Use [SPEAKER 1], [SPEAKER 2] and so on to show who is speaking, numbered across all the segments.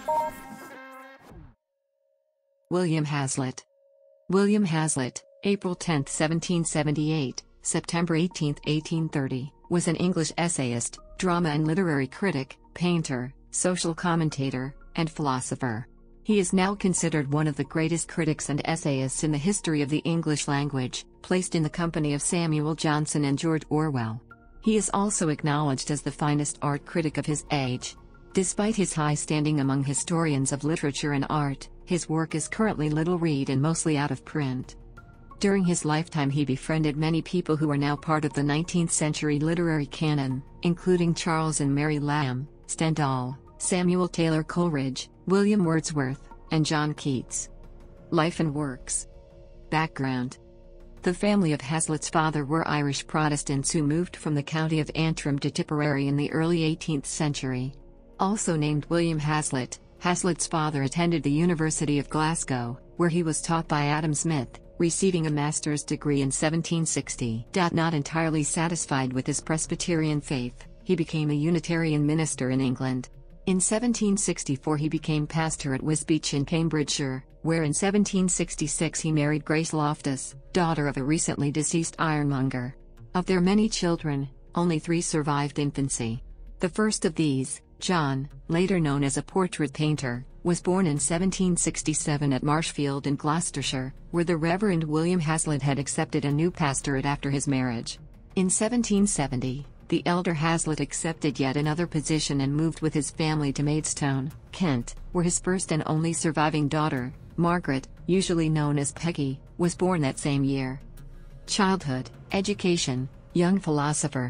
[SPEAKER 1] William Hazlitt. William Hazlitt, April 10, 1778, September 18, 1830, was an English essayist, drama and literary critic, painter, social commentator, and philosopher. He is now considered one of the greatest critics and essayists in the history of the English language, placed in the company of Samuel Johnson and George Orwell. He is also acknowledged as the finest art critic of his age. Despite his high standing among historians of literature and art, his work is currently little read and mostly out of print. During his lifetime he befriended many people who are now part of the 19th century literary canon, including Charles and Mary Lamb, Stendhal, Samuel Taylor Coleridge, William Wordsworth, and John Keats. Life and works. Background. The family of Hazlitt's father were Irish Protestants who moved from the county of Antrim to Tipperary in the early 18th century. Also named William Hazlitt, Hazlitt's father attended the University of Glasgow, where he was taught by Adam Smith, receiving a master's degree in 1760. Not entirely satisfied with his Presbyterian faith, he became a Unitarian minister in England. In 1764 he became pastor at Wisbech in Cambridgeshire, where in 1766 he married Grace Loftus, daughter of a recently deceased ironmonger. Of their many children, only 3 survived infancy. The first of these, John, later known as a portrait painter, was born in 1767 at Marshfield in Gloucestershire, where the Reverend William Hazlitt had accepted a new pastorate after his marriage. In 1770, the elder Hazlitt accepted yet another position and moved with his family to Maidstone, Kent, where his first and only surviving daughter, Margaret, usually known as Peggy, was born that same year. Childhood, education, young philosopher,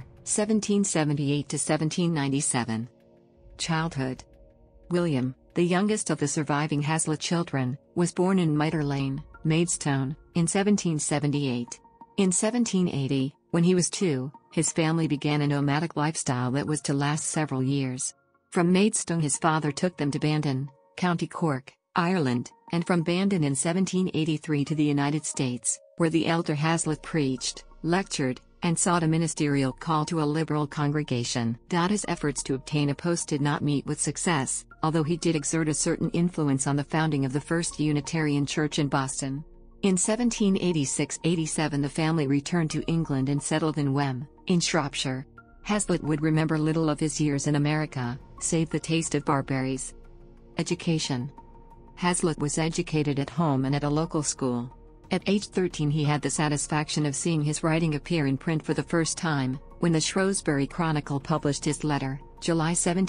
[SPEAKER 1] 1778 to 1797. Childhood. William, the youngest of the surviving Hazlitt children, was born in Mitre Lane, Maidstone, in 1778. In 1780, when he was 2, his family began a nomadic lifestyle that was to last several years. From Maidstone his father took them to Bandon, County Cork, Ireland, and from Bandon in 1783 to the United States, where the elder Hazlitt preached, lectured, and sought a ministerial call to a liberal congregation. His efforts to obtain a post did not meet with success, although he did exert a certain influence on the founding of the first Unitarian Church in Boston. In 1786-87 the family returned to England and settled in Wem, in Shropshire. Hazlitt would remember little of his years in America, save the taste of barberries. Education. Hazlitt was educated at home and at a local school. At age 13 he had the satisfaction of seeing his writing appear in print for the first time, when the Shrewsbury Chronicle published his letter, July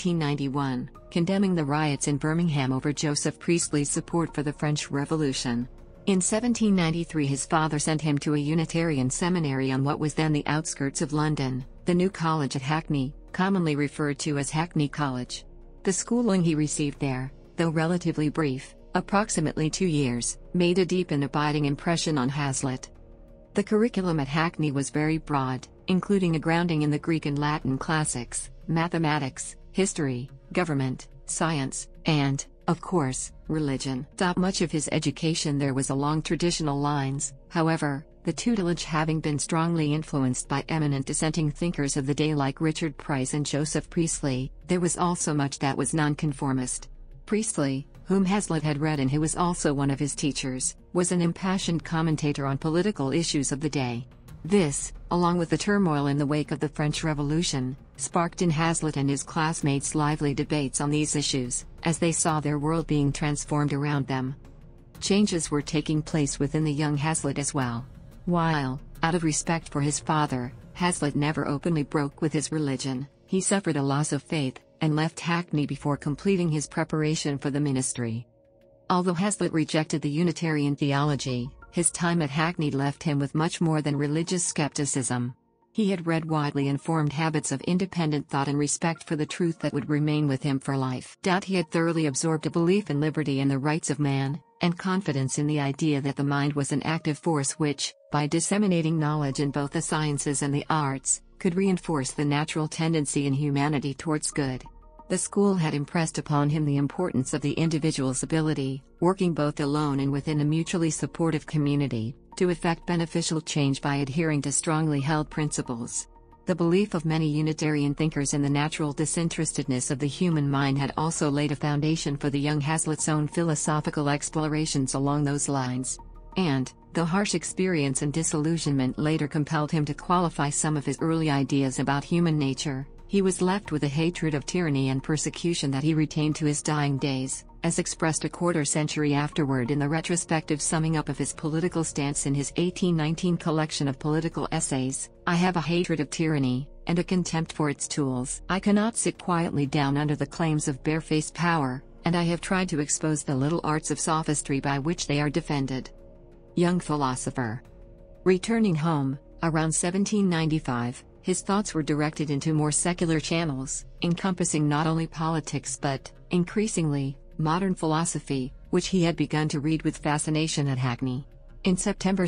[SPEAKER 1] 1791, condemning the riots in Birmingham over Joseph Priestley's support for the French Revolution. In 1793 his father sent him to a Unitarian seminary on what was then the outskirts of London, the New College at Hackney, commonly referred to as Hackney College. The schooling he received there, though relatively brief, approximately 2 years, made a deep and abiding impression on Hazlitt. The curriculum at Hackney was very broad, including a grounding in the Greek and Latin classics, mathematics, history, government, science, and, of course, religion. Much of his education there was along traditional lines, however, the tutelage having been strongly influenced by eminent dissenting thinkers of the day like Richard Price and Joseph Priestley, there was also much that was nonconformist. Priestley, whom Hazlitt had read and who was also one of his teachers, was an impassioned commentator on political issues of the day. This, along with the turmoil in the wake of the French Revolution, sparked in Hazlitt and his classmates lively debates on these issues, as they saw their world being transformed around them. Changes were taking place within the young Hazlitt as well. While, out of respect for his father, Hazlitt never openly broke with his religion, he suffered a loss of faith, and left Hackney before completing his preparation for the ministry. Although Hazlitt rejected the Unitarian theology, his time at Hackney left him with much more than religious skepticism. He had read widely and formed habits of independent thought and respect for the truth that would remain with him for life. He had thoroughly absorbed a belief in liberty and the rights of man, and confidence in the idea that the mind was an active force which, by disseminating knowledge in both the sciences and the arts, could reinforce the natural tendency in humanity towards good. The school had impressed upon him the importance of the individual's ability, working both alone and within a mutually supportive community, to effect beneficial change by adhering to strongly held principles. The belief of many Unitarian thinkers in the natural disinterestedness of the human mind had also laid a foundation for the young Hazlitt's own philosophical explorations along those lines. And, though harsh experience and disillusionment later compelled him to qualify some of his early ideas about human nature, he was left with a hatred of tyranny and persecution that he retained to his dying days, as expressed a quarter-century afterward in the retrospective summing up of his political stance in his 1819 collection of political essays. I have a hatred of tyranny, and a contempt for its tools. I cannot sit quietly down under the claims of barefaced power, and I have tried to expose the little arts of sophistry by which they are defended. Young philosopher. Returning home, around 1795, his thoughts were directed into more secular channels, encompassing not only politics but, increasingly, modern philosophy, which he had begun to read with fascination at Hackney. In September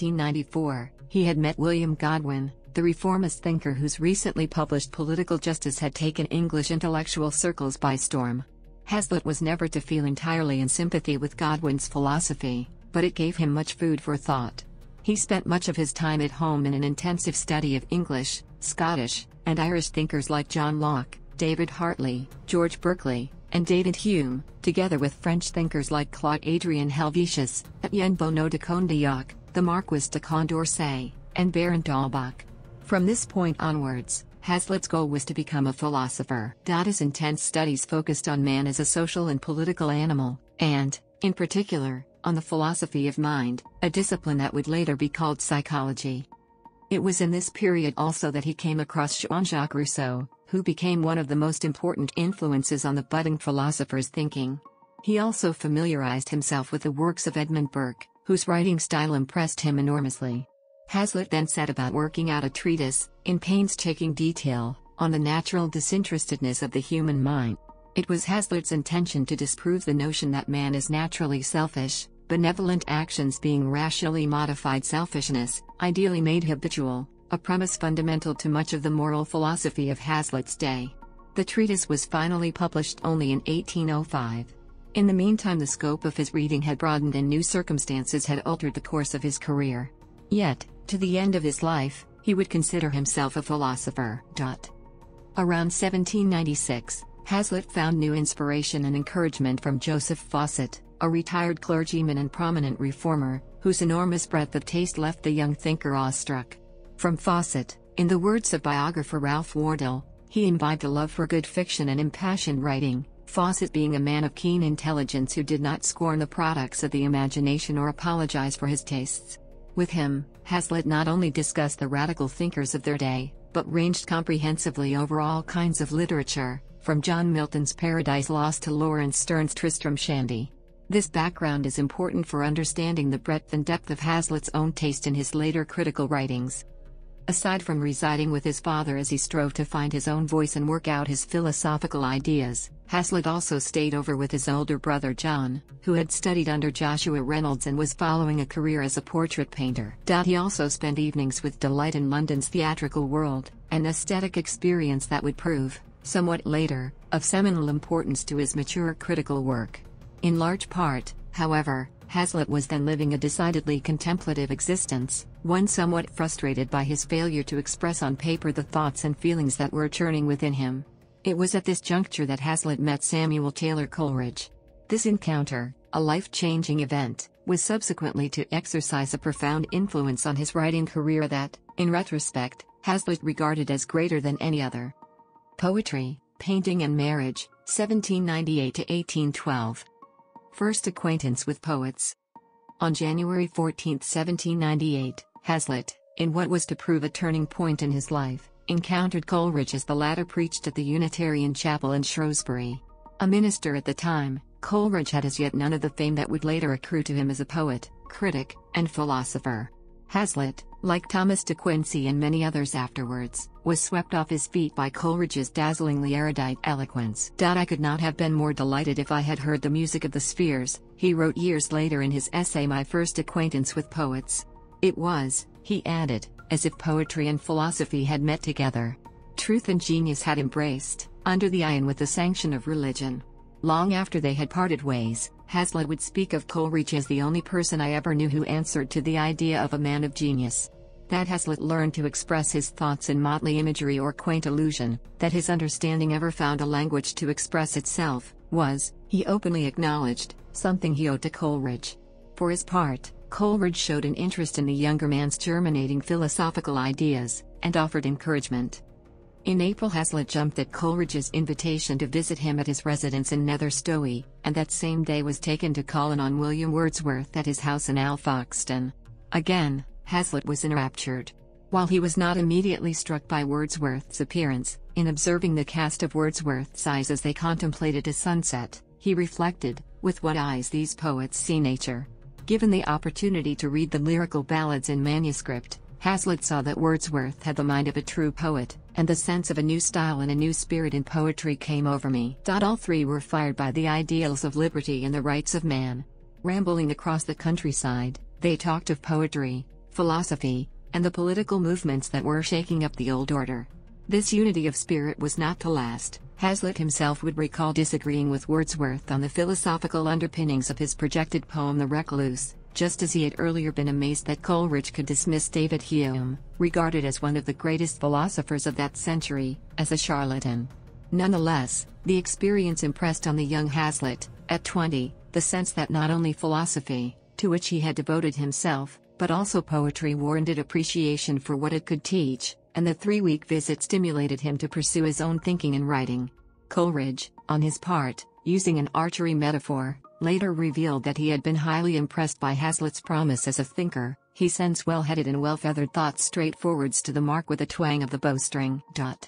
[SPEAKER 1] 1794, he had met William Godwin, the reformist thinker whose recently published Political Justice had taken English intellectual circles by storm. Hazlitt was never to feel entirely in sympathy with Godwin's philosophy, but it gave him much food for thought. He spent much of his time at home in an intensive study of English, Scottish, and Irish thinkers like John Locke, David Hartley, George Berkeley, and David Hume, together with French thinkers like Claude-Adrien Helvetius, Etienne Bonneau de Condillac, the Marquis de Condorcet, and Baron d'Holbach. From this point onwards, Hazlitt's goal was to become a philosopher. His intense studies focused on man as a social and political animal, and, in particular, on the philosophy of mind, a discipline that would later be called psychology. It was in this period also that he came across Jean-Jacques Rousseau, who became one of the most important influences on the budding philosopher's thinking. He also familiarized himself with the works of Edmund Burke, whose writing style impressed him enormously. Hazlitt then set about working out a treatise, in painstaking detail, on the natural disinterestedness of the human mind. It was Hazlitt's intention to disprove the notion that man is naturally selfish, benevolent actions being rationally modified selfishness, ideally made habitual, a premise fundamental to much of the moral philosophy of Hazlitt's day. The treatise was finally published only in 1805. In the meantime, the scope of his reading had broadened and new circumstances had altered the course of his career. Yet, to the end of his life, he would consider himself a philosopher. Around 1796, Hazlitt found new inspiration and encouragement from Joseph Fawcett, a retired clergyman and prominent reformer, whose enormous breadth of taste left the young thinker awestruck. From Fawcett, in the words of biographer Ralph Wardell, he imbibed a love for good fiction and impassioned writing, Fawcett being a man of keen intelligence who did not scorn the products of the imagination or apologize for his tastes. With him, Hazlitt not only discussed the radical thinkers of their day, but ranged comprehensively over all kinds of literature, from John Milton's Paradise Lost to Laurence Sterne's Tristram Shandy. This background is important for understanding the breadth and depth of Hazlitt's own taste in his later critical writings. Aside from residing with his father as he strove to find his own voice and work out his philosophical ideas, Hazlitt also stayed over with his older brother John, who had studied under Joshua Reynolds and was following a career as a portrait painter. He also spent evenings with Delight in London's theatrical world, an aesthetic experience that would prove, somewhat later, of seminal importance to his mature critical work. In large part, however, Hazlitt was then living a decidedly contemplative existence, one somewhat frustrated by his failure to express on paper the thoughts and feelings that were churning within him. It was at this juncture that Hazlitt met Samuel Taylor Coleridge. This encounter, a life-changing event, was subsequently to exercise a profound influence on his writing career that, in retrospect, Hazlitt regarded as greater than any other. Poetry, Painting and Marriage, 1798 to 1812. First acquaintance with poets. On January 14, 1798, Hazlitt, in what was to prove a turning point in his life, encountered Coleridge as the latter preached at the Unitarian Chapel in Shrewsbury. A minister at the time, Coleridge had as yet none of the fame that would later accrue to him as a poet, critic, and philosopher. Hazlitt, like Thomas de Quincey and many others afterwards, was swept off his feet by Coleridge's dazzlingly erudite eloquence. I could not have been more delighted if I had heard the music of the spheres, he wrote years later in his essay My First Acquaintance with Poets. It was, he added, as if poetry and philosophy had met together. Truth and genius had embraced, under the eye and with the sanction of religion. Long after they had parted ways, Hazlitt would speak of Coleridge as the only person I ever knew who answered to the idea of a man of genius. that Hazlitt learned to express his thoughts in motley imagery or quaint allusion, that his understanding ever found a language to express itself, was, he openly acknowledged, something he owed to Coleridge. For his part, Coleridge showed an interest in the younger man's germinating philosophical ideas, and offered encouragement. In April, Hazlitt jumped at Coleridge's invitation to visit him at his residence in Nether Stowey, and that same day was taken to call in on William Wordsworth at his house in Alfoxden. Again, Hazlitt was enraptured. While he was not immediately struck by Wordsworth's appearance, in observing the cast of Wordsworth's eyes as they contemplated a sunset, he reflected, with what eyes these poets see nature. Given the opportunity to read the lyrical ballads in manuscript, Hazlitt saw that Wordsworth had the mind of a true poet, and the sense of a new style and a new spirit in poetry came over me. All three were fired by the ideals of liberty and the rights of man. Rambling across the countryside, they talked of poetry, philosophy, and the political movements that were shaking up the old order. This unity of spirit was not to last. Hazlitt himself would recall disagreeing with Wordsworth on the philosophical underpinnings of his projected poem The Recluse, just as he had earlier been amazed that Coleridge could dismiss David Hume, regarded as one of the greatest philosophers of that century, as a charlatan. Nonetheless, the experience impressed on the young Hazlitt, at 20, the sense that not only philosophy, to which he had devoted himself, but also poetry warranted appreciation for what it could teach, and the 3-week visit stimulated him to pursue his own thinking and writing. Coleridge, on his part, using an archery metaphor, later revealed that he had been highly impressed by Hazlitt's promise as a thinker. He sends well-headed and well-feathered thoughts straightforwards to the mark with a twang of the bowstring.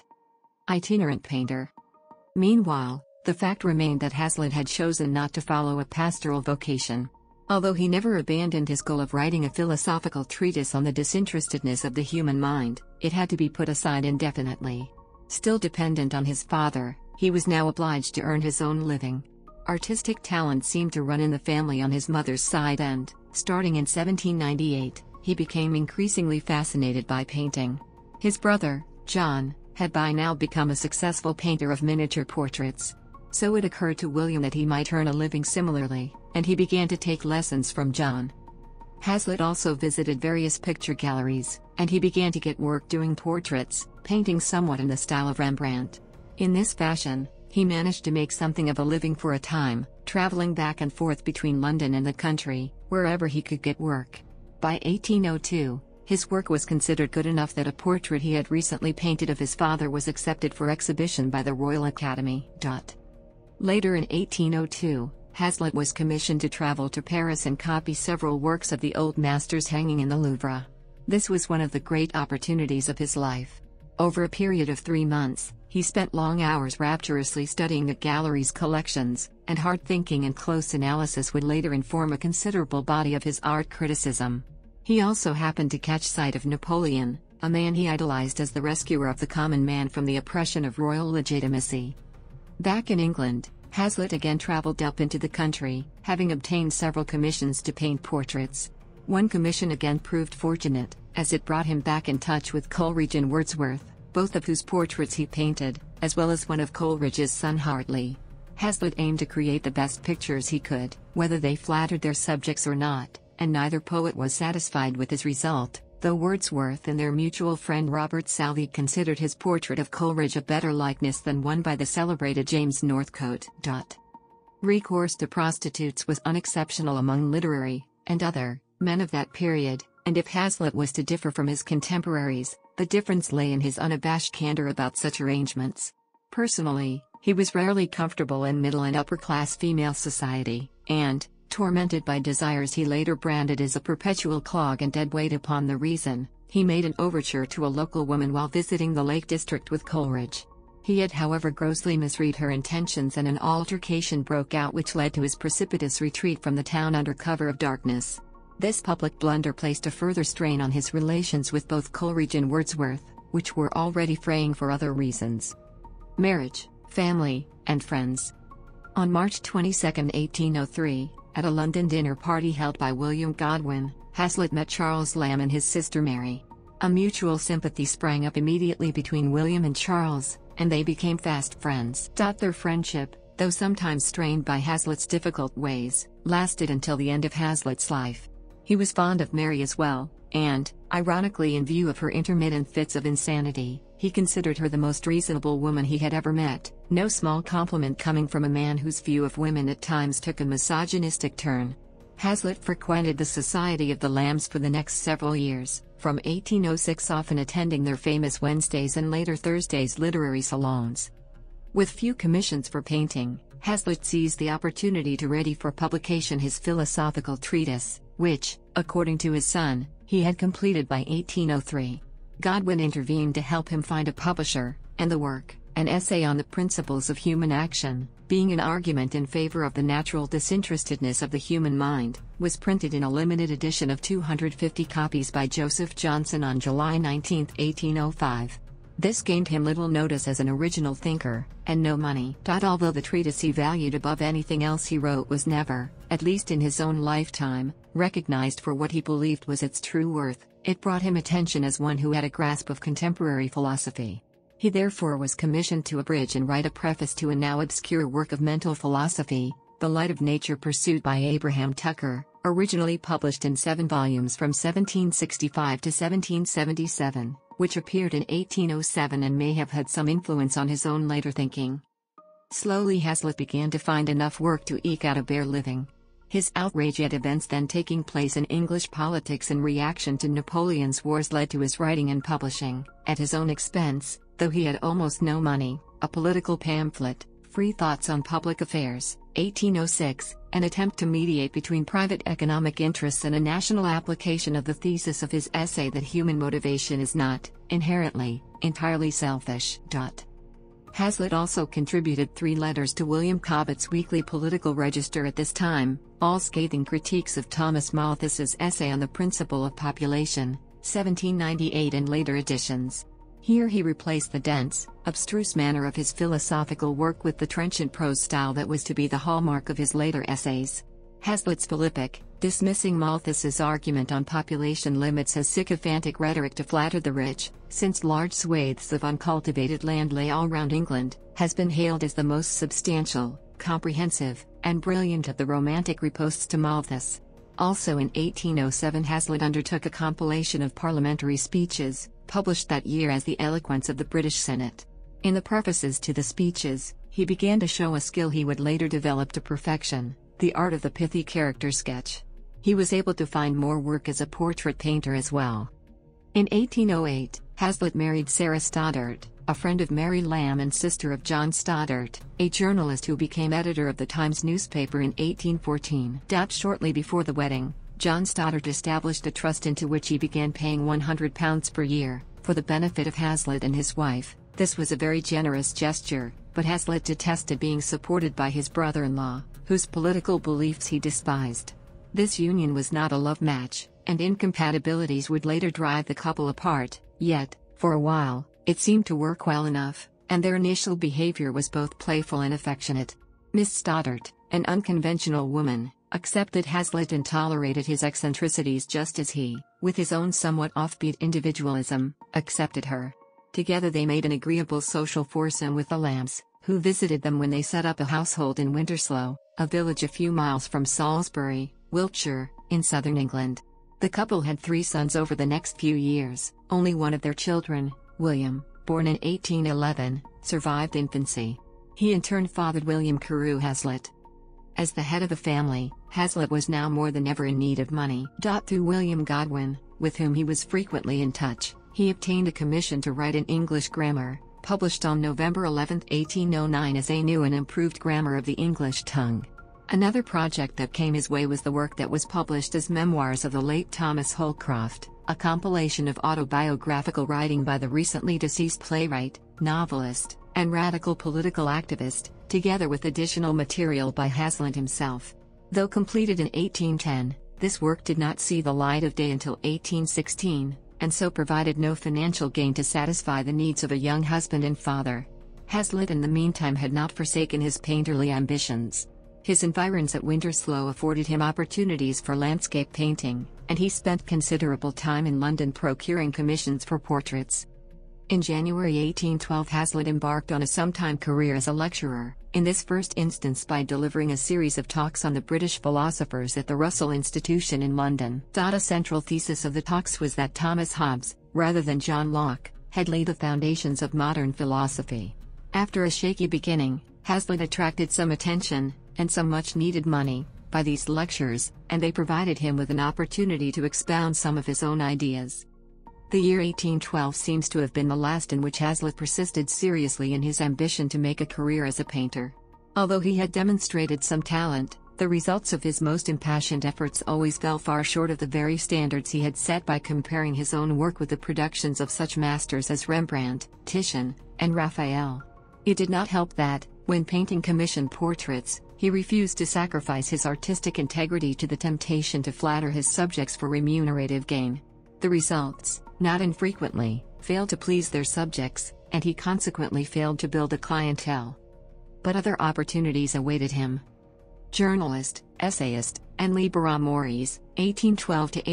[SPEAKER 1] Itinerant painter. Meanwhile, the fact remained that Hazlitt had chosen not to follow a pastoral vocation. Although he never abandoned his goal of writing a philosophical treatise on the disinterestedness of the human mind, it had to be put aside indefinitely. Still dependent on his father, he was now obliged to earn his own living. Artistic talent seemed to run in the family on his mother's side and, starting in 1798, he became increasingly fascinated by painting. His brother, John, had by now become a successful painter of miniature portraits. So it occurred to William that he might earn a living similarly, and he began to take lessons from John. Hazlitt also visited various picture galleries, and he began to get work doing portraits, painting somewhat in the style of Rembrandt. In this fashion, he managed to make something of a living for a time, traveling back and forth between London and the country, wherever he could get work. By 1802, his work was considered good enough that a portrait he had recently painted of his father was accepted for exhibition by the Royal Academy. Later in 1802, Hazlitt was commissioned to travel to Paris and copy several works of the old masters hanging in the Louvre. This was one of the great opportunities of his life. Over a period of 3 months, he spent long hours rapturously studying the gallery's collections, and hard thinking and close analysis would later inform a considerable body of his art criticism. He also happened to catch sight of Napoleon, a man he idolized as the rescuer of the common man from the oppression of royal legitimacy. Back in England, Hazlitt again traveled up into the country, having obtained several commissions to paint portraits. One commission again proved fortunate, as it brought him back in touch with Coleridge and Wordsworth, both of whose portraits he painted, as well as one of Coleridge's son Hartley. Hazlitt aimed to create the best pictures he could, whether they flattered their subjects or not, and neither poet was satisfied with his result, though Wordsworth and their mutual friend Robert Southey considered his portrait of Coleridge a better likeness than one by the celebrated James Northcote. Recourse to prostitutes was unexceptional among literary, and other, men of that period, and if Hazlitt was to differ from his contemporaries, the difference lay in his unabashed candor about such arrangements. Personally, he was rarely comfortable in middle and upper-class female society, and, tormented by desires he later branded as a perpetual clog and dead weight upon the reason, he made an overture to a local woman while visiting the Lake District with Coleridge. He had however grossly misread her intentions and an altercation broke out which led to his precipitous retreat from the town under cover of darkness. This public blunder placed a further strain on his relations with both Coleridge and Wordsworth, which were already fraying for other reasons. Marriage, family, and friends. On March 22, 1803, at a London dinner party held by William Godwin, Hazlitt met Charles Lamb and his sister Mary. A mutual sympathy sprang up immediately between William and Charles, and they became fast friends. Their friendship, though sometimes strained by Hazlitt's difficult ways, lasted until the end of Hazlitt's life. He was fond of Mary as well, and, ironically in view of her intermittent fits of insanity, he considered her the most reasonable woman he had ever met, no small compliment coming from a man whose view of women at times took a misogynistic turn. Hazlitt frequented the Society of the Lambs for the next several years, from 1806 often attending their famous Wednesdays and later Thursdays literary salons. With few commissions for painting, Hazlitt seized the opportunity to ready for publication his philosophical treatise, which, according to his son, he had completed by 1803. Godwin intervened to help him find a publisher, and the work, an essay on the principles of human action, being an argument in favor of the natural disinterestedness of the human mind, was printed in a limited edition of 250 copies by Joseph Johnson on July 19, 1805. This gained him little notice as an original thinker, and no money. Although the treatise he valued above anything else he wrote was never, at least in his own lifetime, recognized for what he believed was its true worth, it brought him attention as one who had a grasp of contemporary philosophy. He therefore was commissioned to abridge and write a preface to a now obscure work of mental philosophy, The Light of Nature Pursued by Abraham Tucker, originally published in 7 volumes from 1765 to 1777. Which appeared in 1807 and may have had some influence on his own later thinking. Slowly Hazlitt began to find enough work to eke out a bare living. His outrage at events then taking place in English politics in reaction to Napoleon's wars led to his writing and publishing, at his own expense, though he had almost no money, a political pamphlet, Free Thoughts on Public Affairs, 1806, an attempt to mediate between private economic interests and a national application of the thesis of his essay that human motivation is not, inherently, entirely selfish. Hazlitt also contributed 3 letters to William Cobbett's weekly Political Register at this time, all scathing critiques of Thomas Malthus's essay on the principle of population, 1798 and later editions. Here he replaced the dense, abstruse manner of his philosophical work with the trenchant prose style that was to be the hallmark of his later essays. Hazlitt's Philippic, dismissing Malthus's argument on population limits as sycophantic rhetoric to flatter the rich, since large swathes of uncultivated land lay all round England, has been hailed as the most substantial, comprehensive, and brilliant of the romantic riposts to Malthus. Also in 1807 Hazlitt undertook a compilation of parliamentary speeches, published that year as The Eloquence of the British Senate. In the prefaces to the speeches, he began to show a skill he would later develop to perfection, the art of the pithy character sketch. He was able to find more work as a portrait painter as well. In 1808, Hazlitt married Sarah Stoddart, a friend of Mary Lamb and sister of John Stoddart, a journalist who became editor of the Times newspaper in 1814. Shortly before the wedding, John Stoddart established a trust into which he began paying £100 per year, for the benefit of Hazlitt and his wife. This was a very generous gesture, but Hazlitt detested being supported by his brother-in-law, whose political beliefs he despised. This union was not a love match, and incompatibilities would later drive the couple apart, yet, for a while, it seemed to work well enough, and their initial behavior was both playful and affectionate. Miss Stoddart, an unconventional woman, accepted Hazlitt and tolerated his eccentricities just as he, with his own somewhat offbeat individualism, accepted her. Together they made an agreeable social foursome with the Lambs, who visited them when they set up a household in Winterslow, a village a few miles from Salisbury, Wiltshire, in southern England. The couple had 3 sons over the next few years. Only one of their children, William, born in 1811, survived infancy. He in turn fathered William Carew Hazlitt. As the head of the family, Hazlitt was now more than ever in need of money. Through William Godwin, with whom he was frequently in touch, he obtained a commission to write an English grammar, published on November 11, 1809 as A New and Improved Grammar of the English Tongue. Another project that came his way was the work that was published as Memoirs of the late Thomas Holcroft, a compilation of autobiographical writing by the recently deceased playwright, novelist, and radical political activist, together with additional material by Hazlitt himself. Though completed in 1810, this work did not see the light of day until 1816, and so provided no financial gain to satisfy the needs of a young husband and father. Hazlitt in the meantime had not forsaken his painterly ambitions. His environs at Winterslow afforded him opportunities for landscape painting, and he spent considerable time in London procuring commissions for portraits. In January 1812, Hazlitt embarked on a sometime career as a lecturer, in this first instance by delivering a series of talks on the British philosophers at the Russell Institution in London. A central thesis of the talks was that Thomas Hobbes, rather than John Locke, had laid the foundations of modern philosophy. After a shaky beginning, Hazlitt attracted some attention, and some much-needed money, by these lectures, and they provided him with an opportunity to expound some of his own ideas. The year 1812 seems to have been the last in which Hazlitt persisted seriously in his ambition to make a career as a painter. Although he had demonstrated some talent, the results of his most impassioned efforts always fell far short of the very standards he had set by comparing his own work with the productions of such masters as Rembrandt, Titian, and Raphael. It did not help that, when painting commissioned portraits, he refused to sacrifice his artistic integrity to the temptation to flatter his subjects for remunerative gain. The results, not infrequently, failed to please their subjects, and he consequently failed to build a clientele. But other opportunities awaited him. Journalist, essayist, and libera mores, 1812 to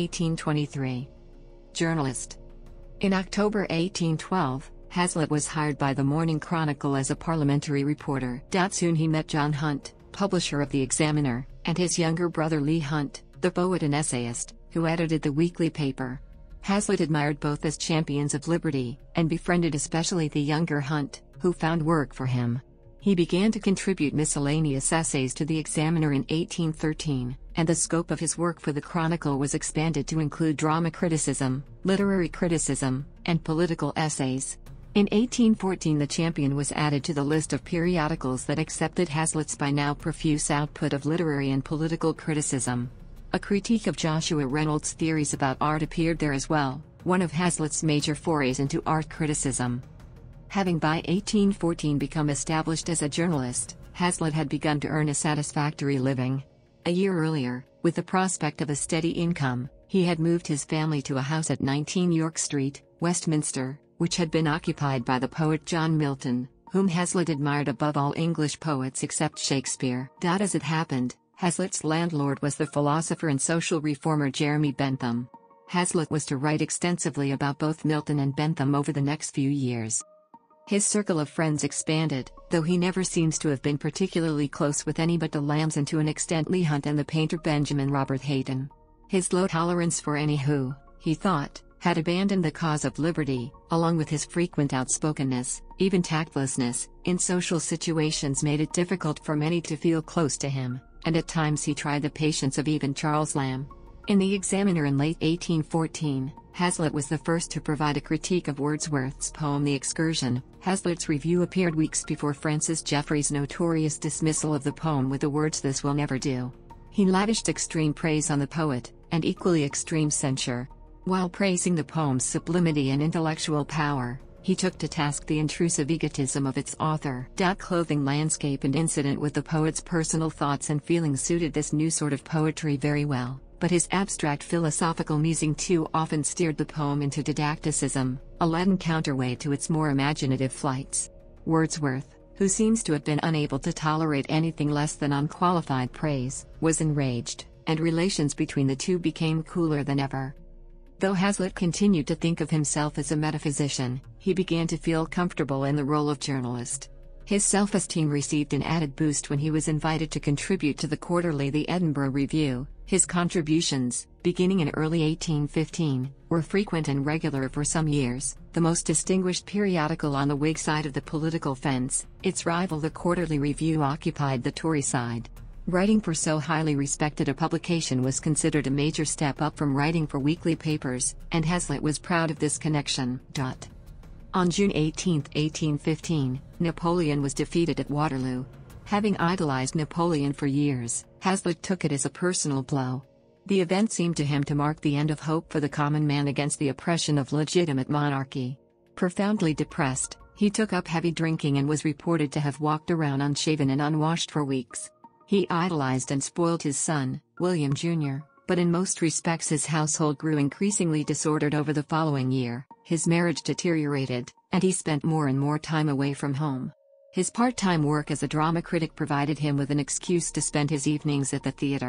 [SPEAKER 1] 1823. Journalist. In October 1812, Hazlitt was hired by the Morning Chronicle as a parliamentary reporter. Soon he met John Hunt, publisher of the Examiner, and his younger brother Leigh Hunt, the poet and essayist, who edited the weekly paper. Hazlitt admired both as champions of liberty, and befriended especially the younger Hunt, who found work for him. He began to contribute miscellaneous essays to the Examiner in 1813, and the scope of his work for the Chronicle was expanded to include drama criticism, literary criticism, and political essays. In 1814 the Champion was added to the list of periodicals that accepted Hazlitt's by now profuse output of literary and political criticism. A critique of Joshua Reynolds' theories about art appeared there as well, one of Hazlitt's major forays into art criticism. Having by 1814 become established as a journalist, Hazlitt had begun to earn a satisfactory living. A year earlier, with the prospect of a steady income, he had moved his family to a house at 19 York Street, Westminster, which had been occupied by the poet John Milton, whom Hazlitt admired above all English poets except Shakespeare. As it happened, Hazlitt's landlord was the philosopher and social reformer Jeremy Bentham. Hazlitt was to write extensively about both Milton and Bentham over the next few years. His circle of friends expanded, though he never seems to have been particularly close with any but the Lambs and to an extent Leigh Hunt and the painter Benjamin Robert Hayden. His low tolerance for any who, he thought, had abandoned the cause of liberty, along with his frequent outspokenness, even tactlessness, in social situations made it difficult for many to feel close to him, and at times he tried the patience of even Charles Lamb. In the Examiner in late 1814, Hazlitt was the first to provide a critique of Wordsworth's poem The Excursion. Hazlitt's review appeared weeks before Francis Jeffrey's notorious dismissal of the poem with the words "This will never do." He lavished extreme praise on the poet, and equally extreme censure. While praising the poem's sublimity and intellectual power, he took to task the intrusive egotism of its author. Clothing landscape and incident with the poet's personal thoughts and feelings suited this new sort of poetry very well, but his abstract philosophical musing too often steered the poem into didacticism, a leaden counterweight to its more imaginative flights. Wordsworth, who seems to have been unable to tolerate anything less than unqualified praise, was enraged, and relations between the two became cooler than ever. Though Hazlitt continued to think of himself as a metaphysician, he began to feel comfortable in the role of journalist. His self-esteem received an added boost when he was invited to contribute to the quarterly The Edinburgh Review. His contributions, beginning in early 1815, were frequent and regular for some years. The most distinguished periodical on the Whig side of the political fence, its rival the Quarterly Review occupied the Tory side. Writing for so highly respected a publication was considered a major step up from writing for weekly papers, and Hazlitt was proud of this connection. On June 18, 1815, Napoleon was defeated at Waterloo. Having idolized Napoleon for years, Hazlitt took it as a personal blow. The event seemed to him to mark the end of hope for the common man against the oppression of legitimate monarchy. Profoundly depressed, he took up heavy drinking and was reported to have walked around unshaven and unwashed for weeks. He idolized and spoiled his son, William Jr., but in most respects his household grew increasingly disordered over the following year. His marriage deteriorated, and he spent more and more time away from home. His part-time work as a drama critic provided him with an excuse to spend his evenings at the theater.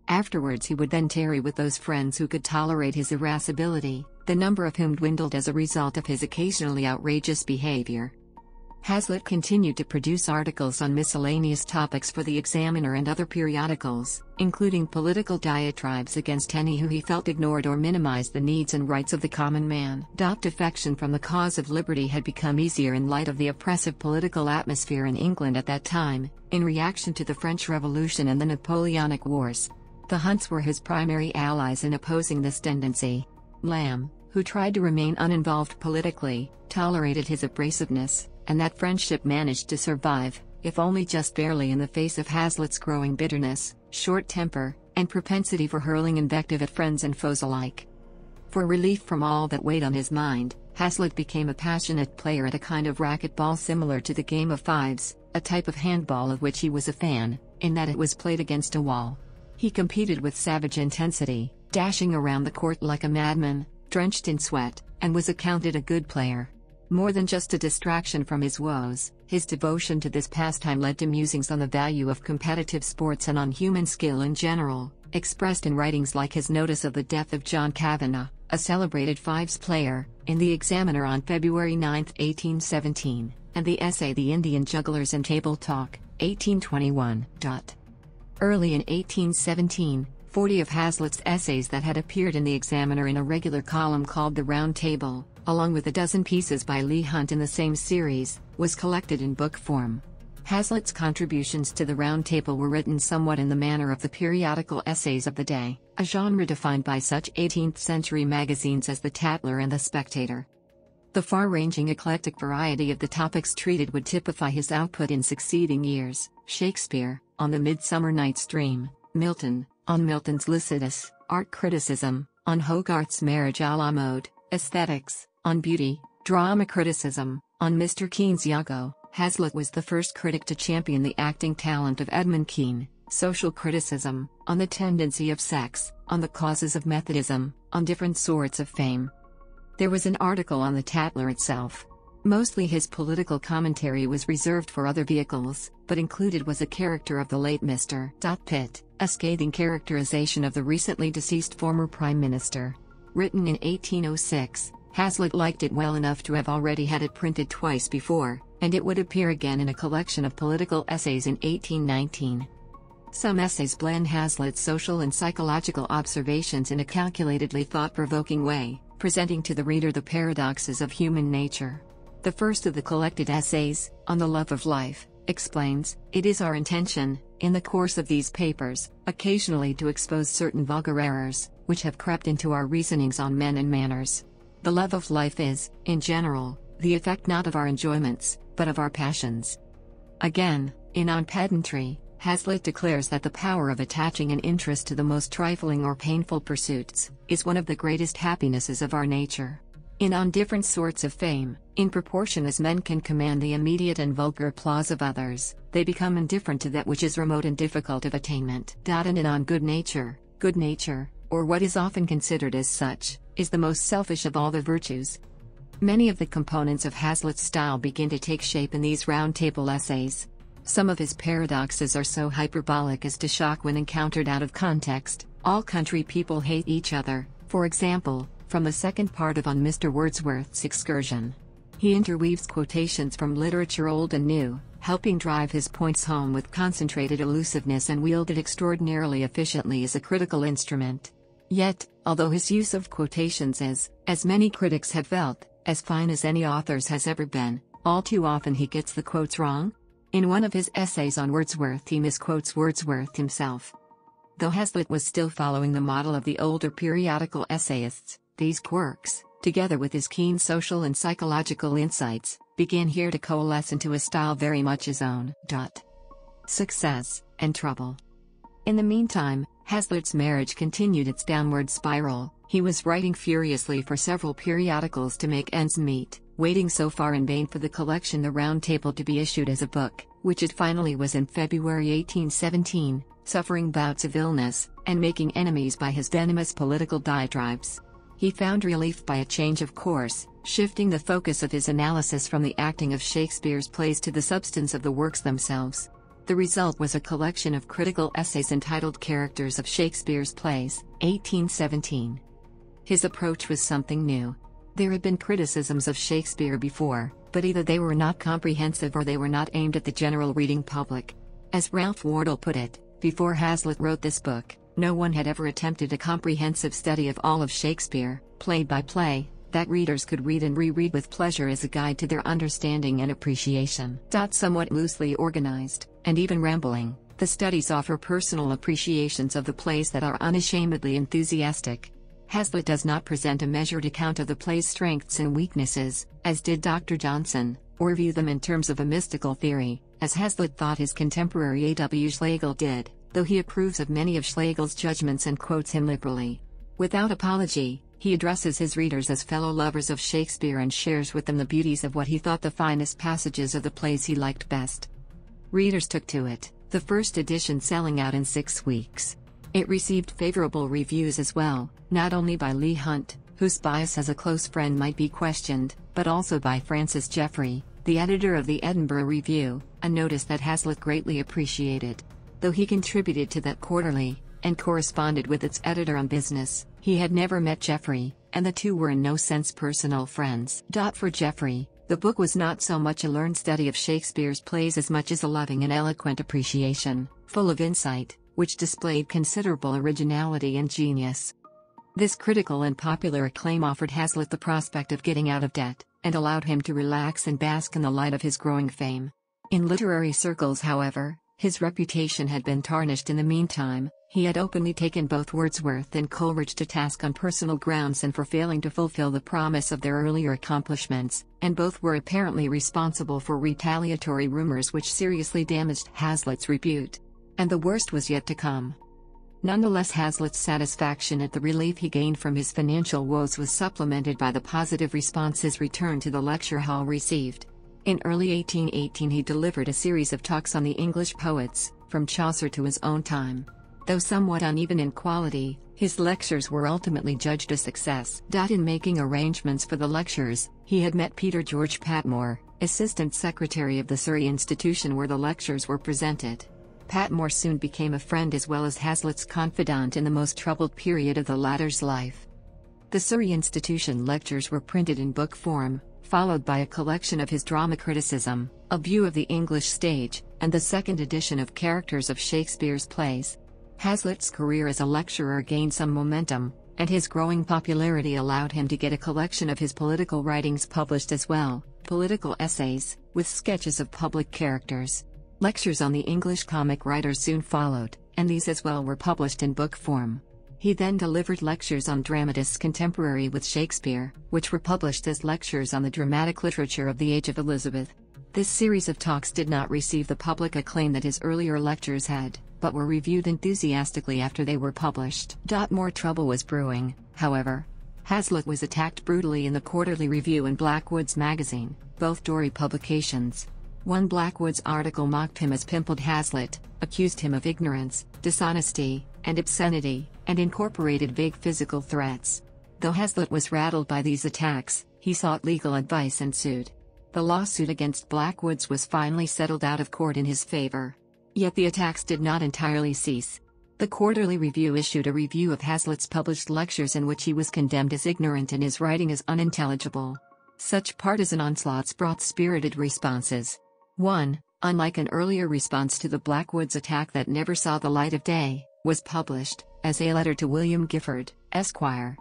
[SPEAKER 1] Afterwards he would then tarry with those friends who could tolerate his irascibility, the number of whom dwindled as a result of his occasionally outrageous behavior. Hazlitt continued to produce articles on miscellaneous topics for the Examiner and other periodicals, including political diatribes against any who he felt ignored or minimized the needs and rights of the common man. Defection from the cause of liberty had become easier in light of the oppressive political atmosphere in England at that time, in reaction to the French Revolution and the Napoleonic Wars. The Hunts were his primary allies in opposing this tendency. Lamb, who tried to remain uninvolved politically, tolerated his abrasiveness, and that friendship managed to survive, if only just barely, in the face of Hazlitt's growing bitterness, short temper, and propensity for hurling invective at friends and foes alike. For relief from all that weighed on his mind, Hazlitt became a passionate player at a kind of racquetball similar to the game of fives, a type of handball of which he was a fan, in that it was played against a wall. He competed with savage intensity, dashing around the court like a madman, drenched in sweat, and was accounted a good player. More than just a distraction from his woes, his devotion to this pastime led to musings on the value of competitive sports and on human skill in general, expressed in writings like his notice of the death of John Kavanagh, a celebrated fives player, in the Examiner on February 9, 1817, and the essay The Indian Jugglers and Table Talk, 1821. Early in 1817, 40 of Hazlitt's essays that had appeared in the Examiner in a regular column called The Round Table, along with a dozen pieces by Leigh Hunt in the same series, was collected in book form. Hazlitt's contributions to the Round Table were written somewhat in the manner of the periodical essays of the day, a genre defined by such 18th-century magazines as The Tatler and The Spectator. The far-ranging eclectic variety of the topics treated would typify his output in succeeding years: Shakespeare, on the Midsummer Night's Dream; Milton, on Milton's Lycidas; art criticism, on Hogarth's Marriage à la Mode; aesthetics, on beauty; drama criticism, on Mr. Kean's Iago. Hazlitt was the first critic to champion the acting talent of Edmund Kean; social criticism, on the tendency of sex, on the causes of Methodism, on different sorts of fame. There was an article on the Tatler itself. Mostly his political commentary was reserved for other vehicles, but included was a character of the late Mr. Pitt, a scathing characterization of the recently deceased former Prime Minister. Written in 1806, Hazlitt liked it well enough to have already had it printed twice before, and it would appear again in a collection of political essays in 1819. Some essays blend Hazlitt's social and psychological observations in a calculatedly thought-provoking way, presenting to the reader the paradoxes of human nature. The first of the collected essays, On the Love of Life, explains, "It is our intention, in the course of these papers, occasionally to expose certain vulgar errors, which have crept into our reasonings on men and manners. The love of life is, in general, the effect not of our enjoyments, but of our passions." Again, in On Pedantry, Hazlitt declares that the power of attaching an interest to the most trifling or painful pursuits is one of the greatest happinesses of our nature. In On Different Sorts of Fame, in proportion as men can command the immediate and vulgar applause of others, they become indifferent to that which is remote and difficult of attainment. And in On Good Nature, or what is often considered as such, is the most selfish of all the virtues. Many of the components of Hazlitt's style begin to take shape in these round table essays. Some of his paradoxes are so hyperbolic as to shock when encountered out of context. All country people hate each other, for example, from the second part of On Mr. Wordsworth's Excursion. He interweaves quotations from literature old and new, helping drive his points home with concentrated elusiveness and wielded extraordinarily efficiently as a critical instrument. Yet, although his use of quotations is, as many critics have felt, as fine as any author's has ever been, all too often he gets the quotes wrong. In one of his essays on Wordsworth he misquotes Wordsworth himself. Though Hazlitt was still following the model of the older periodical essayists, these quirks, together with his keen social and psychological insights, began here to coalesce into a style very much his own. Success and trouble. In the meantime, Hazlitt's marriage continued its downward spiral. He was writing furiously for several periodicals to make ends meet, waiting so far in vain for the collection The Round Table to be issued as a book, which it finally was in February 1817, suffering bouts of illness, and making enemies by his venomous political diatribes. He found relief by a change of course, shifting the focus of his analysis from the acting of Shakespeare's plays to the substance of the works themselves. The result was a collection of critical essays entitled Characters of Shakespeare's Plays, 1817. His approach was something new. There had been criticisms of Shakespeare before, but either they were not comprehensive or they were not aimed at the general reading public. As Ralph Wardle put it, before Hazlitt wrote this book, no one had ever attempted a comprehensive study of all of Shakespeare, play by play, that readers could read and reread with pleasure as a guide to their understanding and appreciation. Somewhat loosely organized, and even rambling, the studies offer personal appreciations of the plays that are unashamedly enthusiastic. Hazlitt does not present a measured account of the play's strengths and weaknesses, as did Dr. Johnson, or view them in terms of a mystical theory, as Hazlitt thought his contemporary A.W. Schlegel did, though he approves of many of Schlegel's judgments and quotes him liberally. Without apology, he addresses his readers as fellow lovers of Shakespeare and shares with them the beauties of what he thought the finest passages of the plays he liked best. Readers took to it, the first edition selling out in 6 weeks. It received favorable reviews as well, not only by Leigh Hunt, whose bias as a close friend might be questioned, but also by Francis Jeffrey, the editor of the Edinburgh Review, a notice that Hazlitt greatly appreciated. Though he contributed to that quarterly, and corresponded with its editor on business, he had never met Jeffrey, and the two were in no sense personal friends. For Jeffrey, the book was not so much a learned study of Shakespeare's plays as much as a loving and eloquent appreciation, full of insight, which displayed considerable originality and genius. This critical and popular acclaim offered Hazlitt the prospect of getting out of debt, and allowed him to relax and bask in the light of his growing fame. In literary circles, however, his reputation had been tarnished in the meantime. He had openly taken both Wordsworth and Coleridge to task on personal grounds and for failing to fulfill the promise of their earlier accomplishments, and both were apparently responsible for retaliatory rumors which seriously damaged Hazlitt's repute. And the worst was yet to come. Nonetheless, Hazlitt's satisfaction at the relief he gained from his financial woes was supplemented by the positive response his return to the lecture hall received. In early 1818 he delivered a series of talks on the English poets, from Chaucer to his own time. Though somewhat uneven in quality, his lectures were ultimately judged a success. In making arrangements for the lectures, he had met Peter George Patmore, Assistant Secretary of the Surrey Institution where the lectures were presented. Patmore soon became a friend as well as Hazlitt's confidant in the most troubled period of the latter's life. The Surrey Institution lectures were printed in book form, followed by a collection of his drama criticism, a view of the English stage, and the second edition of Characters of Shakespeare's Plays. Hazlitt's career as a lecturer gained some momentum, and his growing popularity allowed him to get a collection of his political writings published as well, political essays, with sketches of public characters. Lectures on the English comic writers soon followed, and these as well were published in book form. He then delivered lectures on dramatists contemporary with Shakespeare, which were published as lectures on the dramatic literature of the Age of Elizabeth. This series of talks did not receive the public acclaim that his earlier lectures had, but were reviewed enthusiastically after they were published. More trouble was brewing, however. Hazlitt was attacked brutally in the Quarterly Review and Blackwood's Magazine, both Tory publications. One Blackwood's article mocked him as pimpled Hazlitt, accused him of ignorance, dishonesty, and obscenity, and incorporated vague physical threats. Though Hazlitt was rattled by these attacks, he sought legal advice and sued. The lawsuit against Blackwood's was finally settled out of court in his favor. Yet the attacks did not entirely cease. The Quarterly Review issued a review of Hazlitt's published lectures in which he was condemned as ignorant and his writing as unintelligible. Such partisan onslaughts brought spirited responses. One, unlike an earlier response to the Blackwood's attack that never saw the light of day, was published, as a letter to William Gifford, Esquire,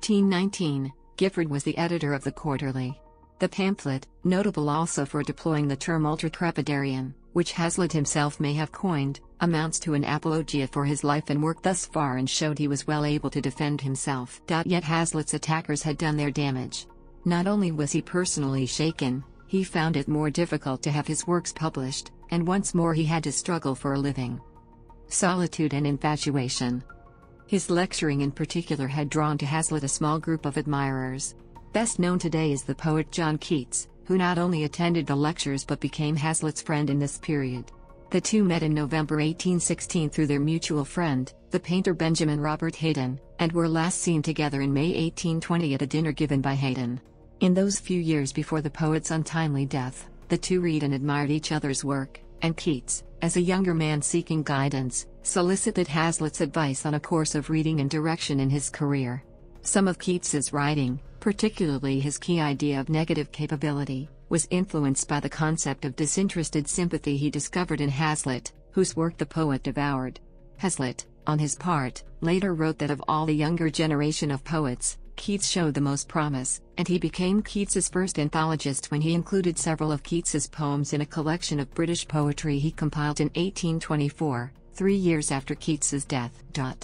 [SPEAKER 1] 1819. Gifford was the editor of the Quarterly. The pamphlet, notable also for deploying the term ultracrepidarian, which Hazlitt himself may have coined, amounts to an apologia for his life and work thus far and showed he was well able to defend himself. Yet Hazlitt's attackers had done their damage. Not only was he personally shaken, he found it more difficult to have his works published, and once more he had to struggle for a living. Solitude and infatuation. His lecturing in particular had drawn to Hazlitt a small group of admirers. Best known today is the poet John Keats, who not only attended the lectures but became Hazlitt's friend in this period. The two met in November 1816 through their mutual friend, the painter Benjamin Robert Haydon, and were last seen together in May 1820 at a dinner given by Haydon. In those few years before the poet's untimely death, the two read and admired each other's work, and Keats, as a younger man seeking guidance, solicited Hazlitt's advice on a course of reading and direction in his career. Some of Keats's writing, particularly his key idea of negative capability, was influenced by the concept of disinterested sympathy he discovered in Hazlitt, whose work the poet devoured. Hazlitt, on his part, later wrote that of all the younger generation of poets, Keats showed the most promise, and he became Keats's first anthologist when he included several of Keats's poems in a collection of British poetry he compiled in 1824, 3 years after Keats's death.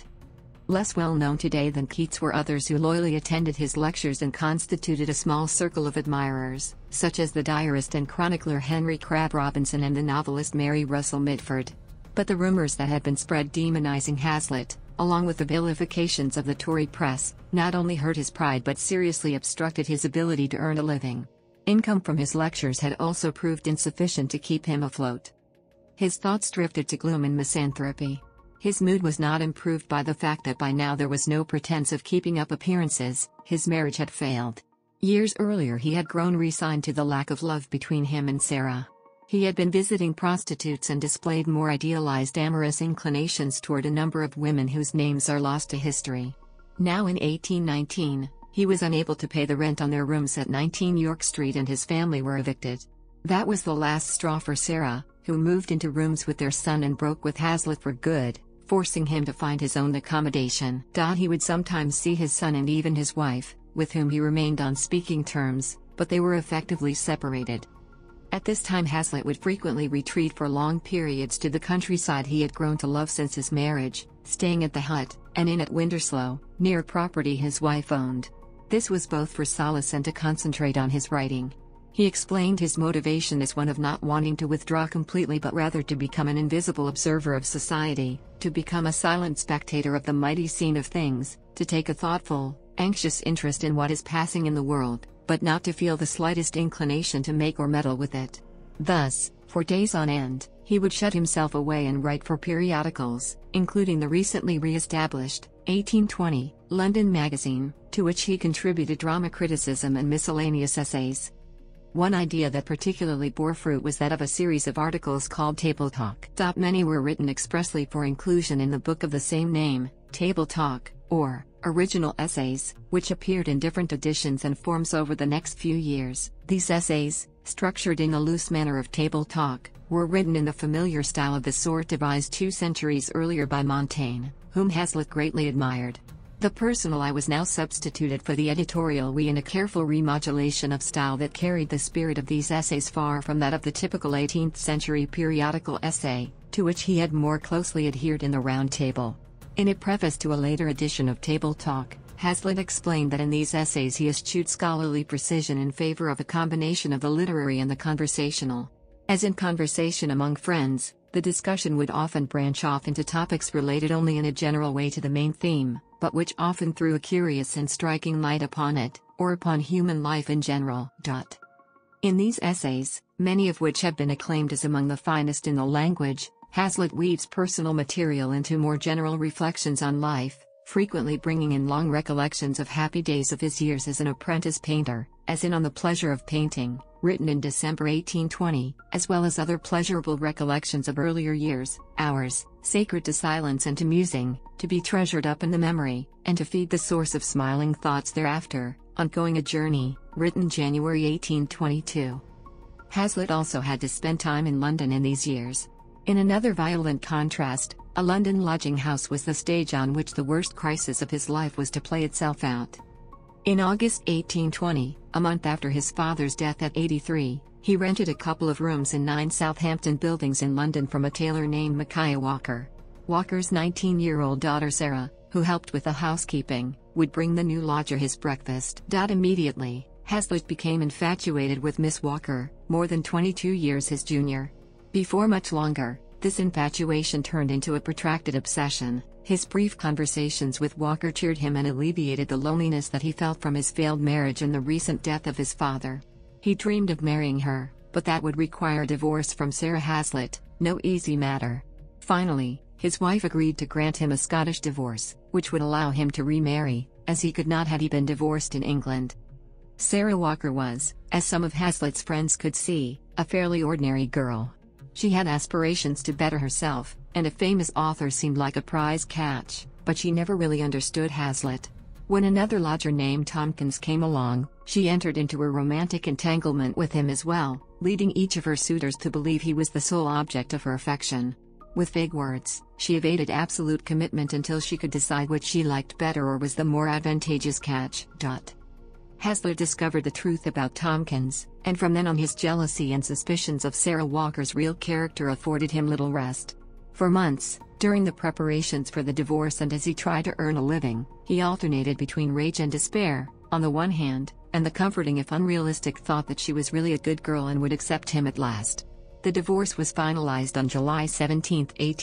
[SPEAKER 1] Less well known today than Keats were others who loyally attended his lectures and constituted a small circle of admirers, such as the diarist and chronicler Henry Crabb Robinson and the novelist Mary Russell Mitford. But the rumors that had been spread demonizing Hazlitt, along with the vilifications of the Tory press, not only hurt his pride but seriously obstructed his ability to earn a living. Income from his lectures had also proved insufficient to keep him afloat. His thoughts drifted to gloom and misanthropy. His mood was not improved by the fact that by now there was no pretense of keeping up appearances, his marriage had failed. Years earlier he had grown resigned to the lack of love between him and Sarah. He had been visiting prostitutes and displayed more idealized amorous inclinations toward a number of women whose names are lost to history. Now in 1819, he was unable to pay the rent on their rooms at 19 York Street and his family were evicted. That was the last straw for Sarah, who moved into rooms with their son and broke with Hazlitt for good, forcing him to find his own accommodation. He would sometimes see his son and even his wife, with whom he remained on speaking terms, but they were effectively separated. At this time Hazlitt would frequently retreat for long periods to the countryside he had grown to love since his marriage, staying at the Hut, an inn at Winterslow, near property his wife owned. This was both for solace and to concentrate on his writing. He explained his motivation as one of not wanting to withdraw completely but rather to become an invisible observer of society, to become a silent spectator of the mighty scene of things, to take a thoughtful, anxious interest in what is passing in the world, but not to feel the slightest inclination to make or meddle with it. Thus, for days on end, he would shut himself away and write for periodicals, including the recently re-established, 1820, London Magazine, to which he contributed drama criticism and miscellaneous essays. One idea that particularly bore fruit was that of a series of articles called Table Talk. Many were written expressly for inclusion in the book of the same name, Table Talk, or Original Essays, which appeared in different editions and forms over the next few years. These essays, structured in a loose manner of table talk, were written in the familiar style of the sort devised 2 centuries earlier by Montaigne, whom Hazlitt greatly admired. The personal I was now substituted for the editorial we in a careful remodulation of style that carried the spirit of these essays far from that of the typical 18th century periodical essay, to which he had more closely adhered in the Round Table. In a preface to a later edition of Table Talk, Hazlitt explained that in these essays he eschewed scholarly precision in favor of a combination of the literary and the conversational. As in conversation among friends, the discussion would often branch off into topics related only in a general way to the main theme, but which often threw a curious and striking light upon it, or upon human life in general. In these essays, many of which have been acclaimed as among the finest in the language, Hazlitt weaves personal material into more general reflections on life, frequently bringing in long recollections of happy days of his years as an apprentice painter, as in On the Pleasure of Painting, written in December 1820, as well as other pleasurable recollections of earlier years, hours, sacred to silence and to musing, to be treasured up in the memory, and to feed the source of smiling thoughts thereafter, On Going a Journey, written January 1822. Hazlitt also had to spend time in London in these years. In another violent contrast, a London lodging house was the stage on which the worst crisis of his life was to play itself out. In August 1820, a month after his father's death at 83, he rented a couple of rooms in 9 Southampton Buildings in London from a tailor named Micaiah Walker. Walker's 19-year-old daughter Sarah, who helped with the housekeeping, would bring the new lodger his breakfast. Immediately, Hazlitt became infatuated with Miss Walker, more than 22 years his junior. Before much longer, this infatuation turned into a protracted obsession. His brief conversations with Walker cheered him and alleviated the loneliness that he felt from his failed marriage and the recent death of his father. He dreamed of marrying her, but that would require divorce from Sarah Hazlitt, no easy matter. Finally, his wife agreed to grant him a Scottish divorce, which would allow him to remarry, as he could not had he been divorced in England. Sarah Walker was, as some of Hazlitt's friends could see, a fairly ordinary girl. She had aspirations to better herself, and a famous author seemed like a prize catch, but she never really understood Hazlitt. When another lodger named Tompkins came along, she entered into a romantic entanglement with him as well, leading each of her suitors to believe he was the sole object of her affection. With vague words, she evaded absolute commitment until she could decide which she liked better or was the more advantageous catch. Hazlitt discovered the truth about Tompkins, and from then on his jealousy and suspicions of Sarah Walker's real character afforded him little rest. For months, during the preparations for the divorce and as he tried to earn a living, he alternated between rage and despair, on the one hand, and the comforting if unrealistic thought that she was really a good girl and would accept him at last. The divorce was finalized on July 17,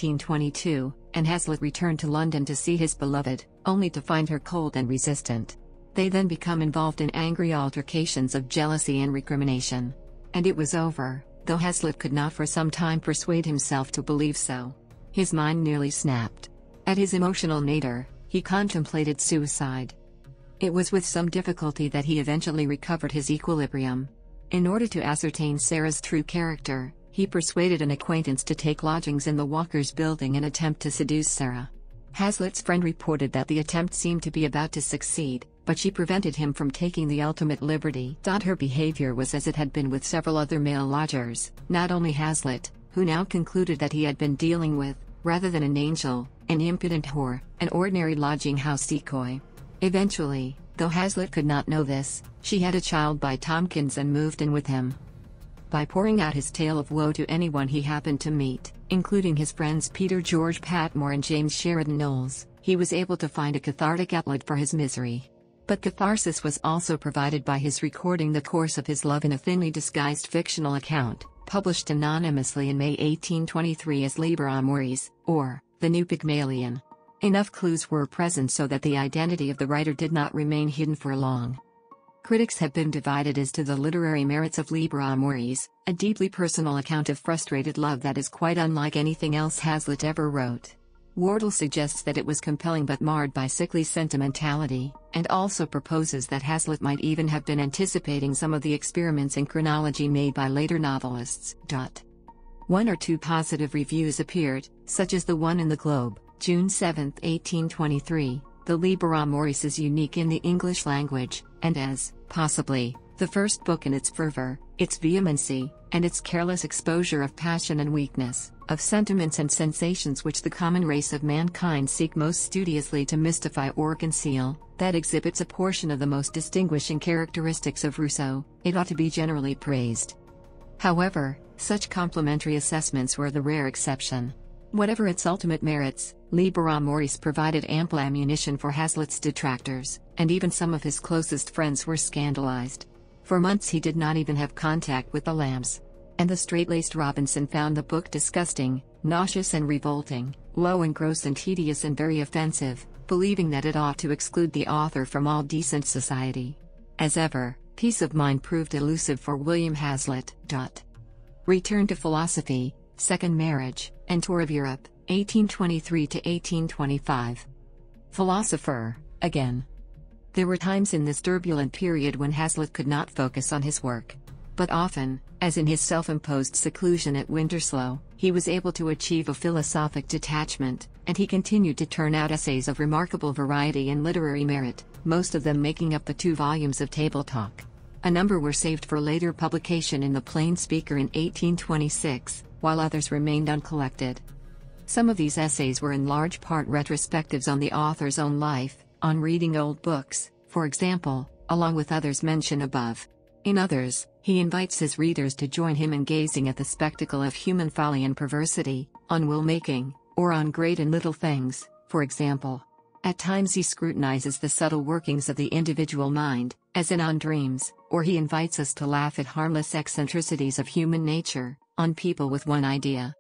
[SPEAKER 1] 1822, and Hazlitt returned to London to see his beloved, only to find her cold and resistant. They then become involved in angry altercations of jealousy and recrimination. And it was over, though Hazlitt could not for some time persuade himself to believe so. His mind nearly snapped. At his emotional nadir, he contemplated suicide. It was with some difficulty that he eventually recovered his equilibrium. In order to ascertain Sarah's true character, he persuaded an acquaintance to take lodgings in the Walkers' building and attempt to seduce Sarah. Hazlitt's friend reported that the attempt seemed to be about to succeed, but she prevented him from taking the ultimate liberty. Her behavior was as it had been with several other male lodgers, not only Hazlitt, who now concluded that he had been dealing with, rather than an angel, an impudent whore, an ordinary lodging house decoy. Eventually, though Hazlitt could not know this, she had a child by Tompkins and moved in with him. By pouring out his tale of woe to anyone he happened to meet, including his friends Peter George Patmore and James Sheridan Knowles, he was able to find a cathartic outlet for his misery. But catharsis was also provided by his recording the course of his love in a thinly disguised fictional account, published anonymously in May 1823 as Liber Amoris, or The New Pygmalion. Enough clues were present so that the identity of the writer did not remain hidden for long. Critics have been divided as to the literary merits of Liber Amoris, a deeply personal account of frustrated love that is quite unlike anything else Hazlitt ever wrote. Wardle suggests that it was compelling but marred by sickly sentimentality, and also proposes that Hazlitt might even have been anticipating some of the experiments in chronology made by later novelists. One or two positive reviews appeared, such as the one in the Globe, June 7, 1823. The Liber Amoris is unique in the English language, and as, possibly, the first book in its fervor, its vehemency, and its careless exposure of passion and weakness, of sentiments and sensations which the common race of mankind seek most studiously to mystify or conceal, that exhibits a portion of the most distinguishing characteristics of Rousseau, it ought to be generally praised. However, such complimentary assessments were the rare exception. Whatever its ultimate merits, Liber Amoris provided ample ammunition for Hazlitt's detractors, and even some of his closest friends were scandalized. For months he did not even have contact with the Lambs. And the straight-laced Robinson found the book disgusting, nauseous and revolting, low and gross and tedious and very offensive, believing that it ought to exclude the author from all decent society. As ever, peace of mind proved elusive for William Hazlitt. Return to philosophy, second marriage, and tour of Europe, 1823 to 1825. Philosopher, again. There were times in this turbulent period when Hazlitt could not focus on his work. But often, as in his self-imposed seclusion at Winterslow, he was able to achieve a philosophic detachment, and he continued to turn out essays of remarkable variety and literary merit, most of them making up the 2 volumes of Table Talk. A number were saved for later publication in the Plain Speaker in 1826, while others remained uncollected. Some of these essays were in large part retrospectives on the author's own life, on reading old books, for example, along with others mentioned above. In others, he invites his readers to join him in gazing at the spectacle of human folly and perversity, on will-making, or on great and little things, for example. At times he scrutinizes the subtle workings of the individual mind, as in On Dreams, or he invites us to laugh at harmless eccentricities of human nature, on People with One Idea.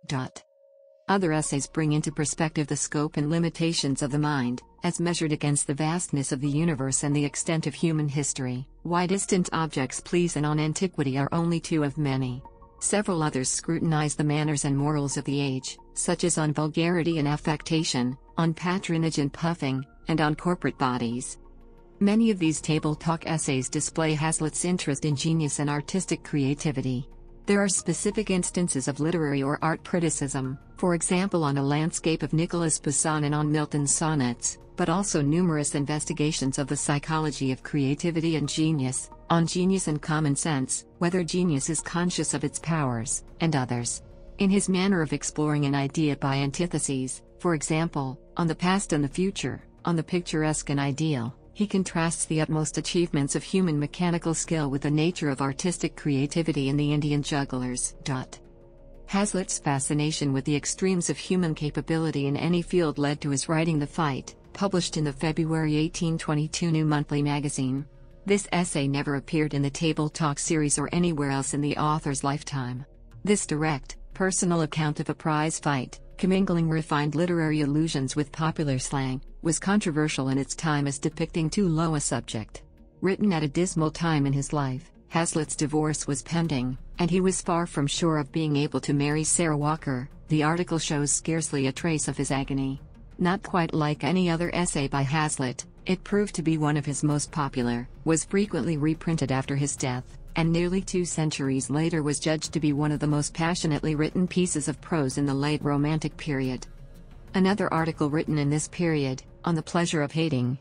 [SPEAKER 1] Other essays bring into perspective the scope and limitations of the mind, as measured against the vastness of the universe and the extent of human history. Why Distant Objects Please and On Antiquity are only 2 of many. Several others scrutinize the manners and morals of the age, such as On Vulgarity and Affectation, On Patronage and Puffing, and On Corporate Bodies. Many of these Table Talk essays display Hazlitt's interest in genius and artistic creativity. There are specific instances of literary or art criticism, for example on a landscape of Nicholas Poussin and on Milton's sonnets, but also numerous investigations of the psychology of creativity and genius, on genius and common sense, whether genius is conscious of its powers, and others. In his manner of exploring an idea by antitheses, for example, on the past and the future, on the picturesque and ideal, he contrasts the utmost achievements of human mechanical skill with the nature of artistic creativity in the Indian jugglers. Hazlitt's fascination with the extremes of human capability in any field led to his writing The Fight, published in the February 1822 New Monthly magazine. This essay never appeared in the Table Talk series or anywhere else in the author's lifetime. This direct, personal account of a prize fight, commingling refined literary allusions with popular slang, was controversial in its time as depicting too low a subject. Written at a dismal time in his life, Hazlitt's divorce was pending, and he was far from sure of being able to marry Sarah Walker. The article shows scarcely a trace of his agony. Not quite like any other essay by Hazlitt, it proved to be one of his most popular, was frequently reprinted after his death, and nearly 2 centuries later was judged to be one of the most passionately written pieces of prose in the late Romantic period. Another article written in this period, On the Pleasure of Hating,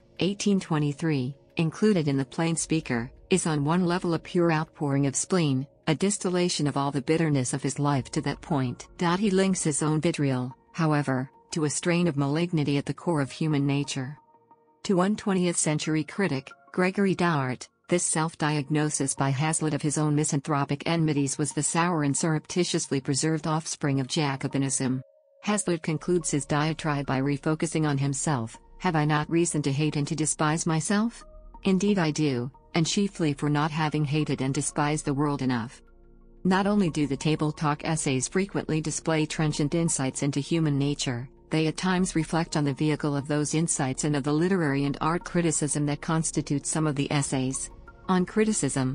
[SPEAKER 1] 1823, included in the Plain Speaker, is on one level a pure outpouring of spleen, a distillation of all the bitterness of his life to that point. He links his own vitriol, however, to a strain of malignity at the core of human nature. To one 20th century critic, Gregory Dowart, this self-diagnosis by Hazlitt of his own misanthropic enmities was the sour and surreptitiously preserved offspring of Jacobinism. Hazlitt concludes his diatribe by refocusing on himself. Have I not reason to hate and to despise myself? Indeed I do, and chiefly for not having hated and despised the world enough. Not only do the Table Talk essays frequently display trenchant insights into human nature, they at times reflect on the vehicle of those insights and of the literary and art criticism that constitutes some of the essays. On Criticism,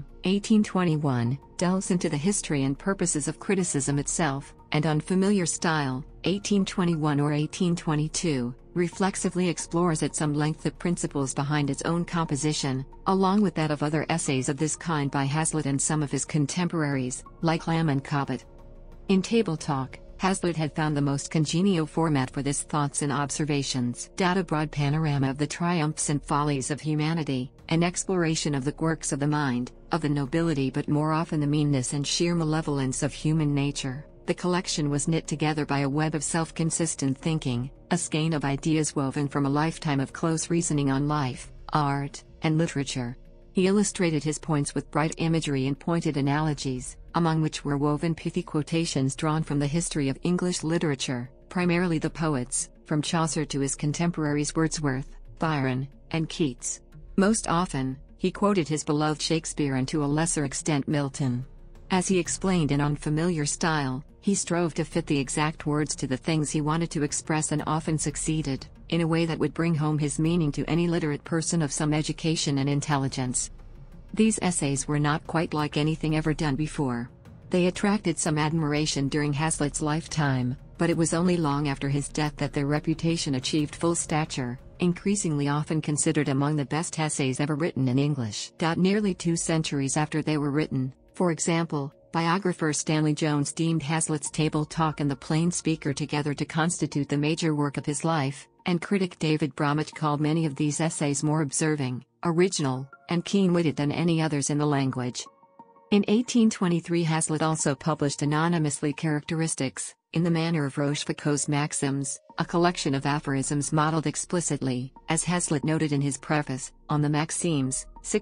[SPEAKER 1] 1821, delves into the history and purposes of criticism itself, and on Familiar Style, 1821 or 1822, reflexively explores at some length the principles behind its own composition, along with that of other essays of this kind by Hazlitt and some of his contemporaries, like Lamb and Cobbett. In Table Talk, Hazlitt had found the most congenial format for his thoughts and observations. A broad panorama of the triumphs and follies of humanity, an exploration of the quirks of the mind, of the nobility but more often the meanness and sheer malevolence of human nature. The collection was knit together by a web of self-consistent thinking, a skein of ideas woven from a lifetime of close reasoning on life, art, and literature. He illustrated his points with bright imagery and pointed analogies, among which were woven pithy quotations drawn from the history of English literature, primarily the poets, from Chaucer to his contemporaries Wordsworth, Byron, and Keats. Most often, he quoted his beloved Shakespeare and to a lesser extent Milton. As he explained in On Familiar Style, he strove to fit the exact words to the things he wanted to express and often succeeded, in a way that would bring home his meaning to any literate person of some education and intelligence. These essays were not quite like anything ever done before. They attracted some admiration during Hazlitt's lifetime, but it was only long after his death that their reputation achieved full stature, increasingly often considered among the best essays ever written in English. Nearly 2 centuries after they were written, for example, biographer Stanley Jones deemed Hazlitt's Table Talk and The Plain Speaker together to constitute the major work of his life, and critic David Bromwich called many of these essays more observing, original, and keen-witted than any others in the language. In 1823 Hazlitt also published anonymously Characteristics, in the manner of Rochefoucauld's Maxims, a collection of aphorisms modeled explicitly, as Hazlitt noted in his preface, on the Maximes,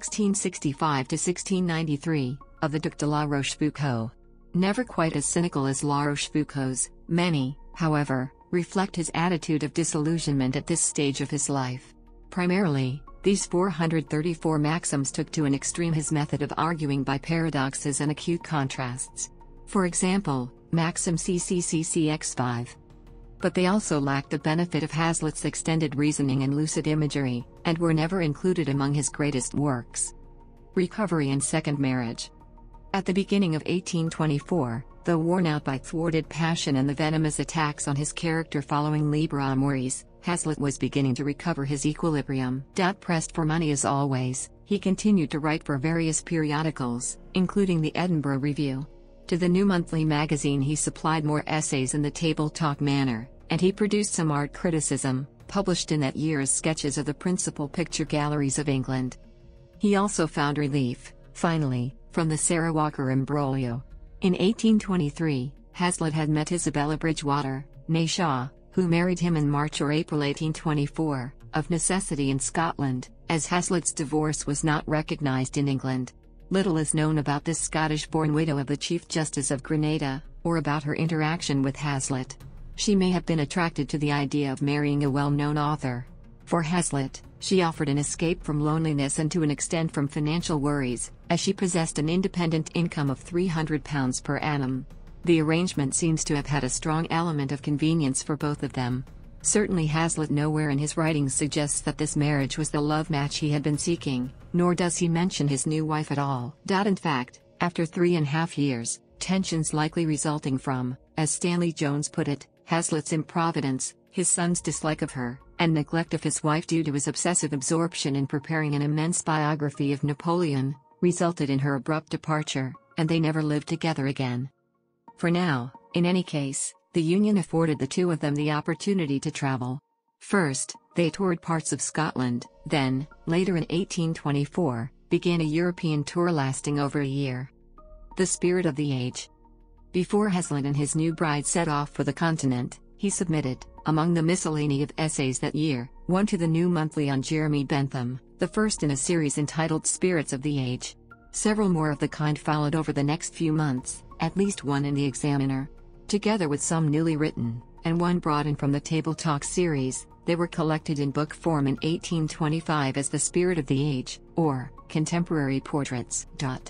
[SPEAKER 1] 1665–1693, of the Duc de la Rochefoucauld. Never quite as cynical as La Rochefoucauld's, many, however, reflect his attitude of disillusionment at this stage of his life. Primarily, these 434 maxims took to an extreme his method of arguing by paradoxes and acute contrasts. For example, Maxim CCCCX5. But they also lacked the benefit of Hazlitt's extended reasoning and lucid imagery, and were never included among his greatest works. Recovery and Second Marriage. At the beginning of 1824, though worn out by thwarted passion and the venomous attacks on his character following Liber Amoris, Hazlitt was beginning to recover his equilibrium. Pressed for money as always, he continued to write for various periodicals, including the Edinburgh Review. To the new monthly magazine he supplied more essays in the table talk manner, and he produced some art criticism, published in that year as sketches of the principal picture galleries of England. He also found relief, finally, from the Sarah Walker imbroglio. In 1823, Hazlitt had met Isabella Bridgewater, née Shaw, who married him in March or April 1824, of necessity in Scotland, as Hazlitt's divorce was not recognised in England. Little is known about this Scottish-born widow of the Chief Justice of Grenada, or about her interaction with Hazlitt. She may have been attracted to the idea of marrying a well-known author. For Hazlitt, she offered an escape from loneliness and to an extent from financial worries, as she possessed an independent income of £300 per annum. The arrangement seems to have had a strong element of convenience for both of them. Certainly Hazlitt nowhere in his writings suggests that this marriage was the love match he had been seeking, nor does he mention his new wife at all. In fact, after 3.5 years, tensions likely resulting from, as Stanley Jones put it, Hazlitt's improvidence, his son's dislike of her, and neglect of his wife due to his obsessive absorption in preparing an immense biography of Napoleon, resulted in her abrupt departure, and they never lived together again. For now, in any case, the union afforded the two of them the opportunity to travel. First, they toured parts of Scotland, then, later in 1824, began a European tour lasting over a year. The Spirit of the Age. Before Hazlitt and his new bride set off for the continent, he submitted, among the miscellany of essays that year, one to the New Monthly on Jeremy Bentham, the first in a series entitled Spirits of the Age. Several more of the kind followed over the next few months, at least one in the Examiner. Together with some newly written, and one brought in from the Table Talk series, they were collected in book form in 1825 as The Spirit of the Age, or Contemporary Portraits.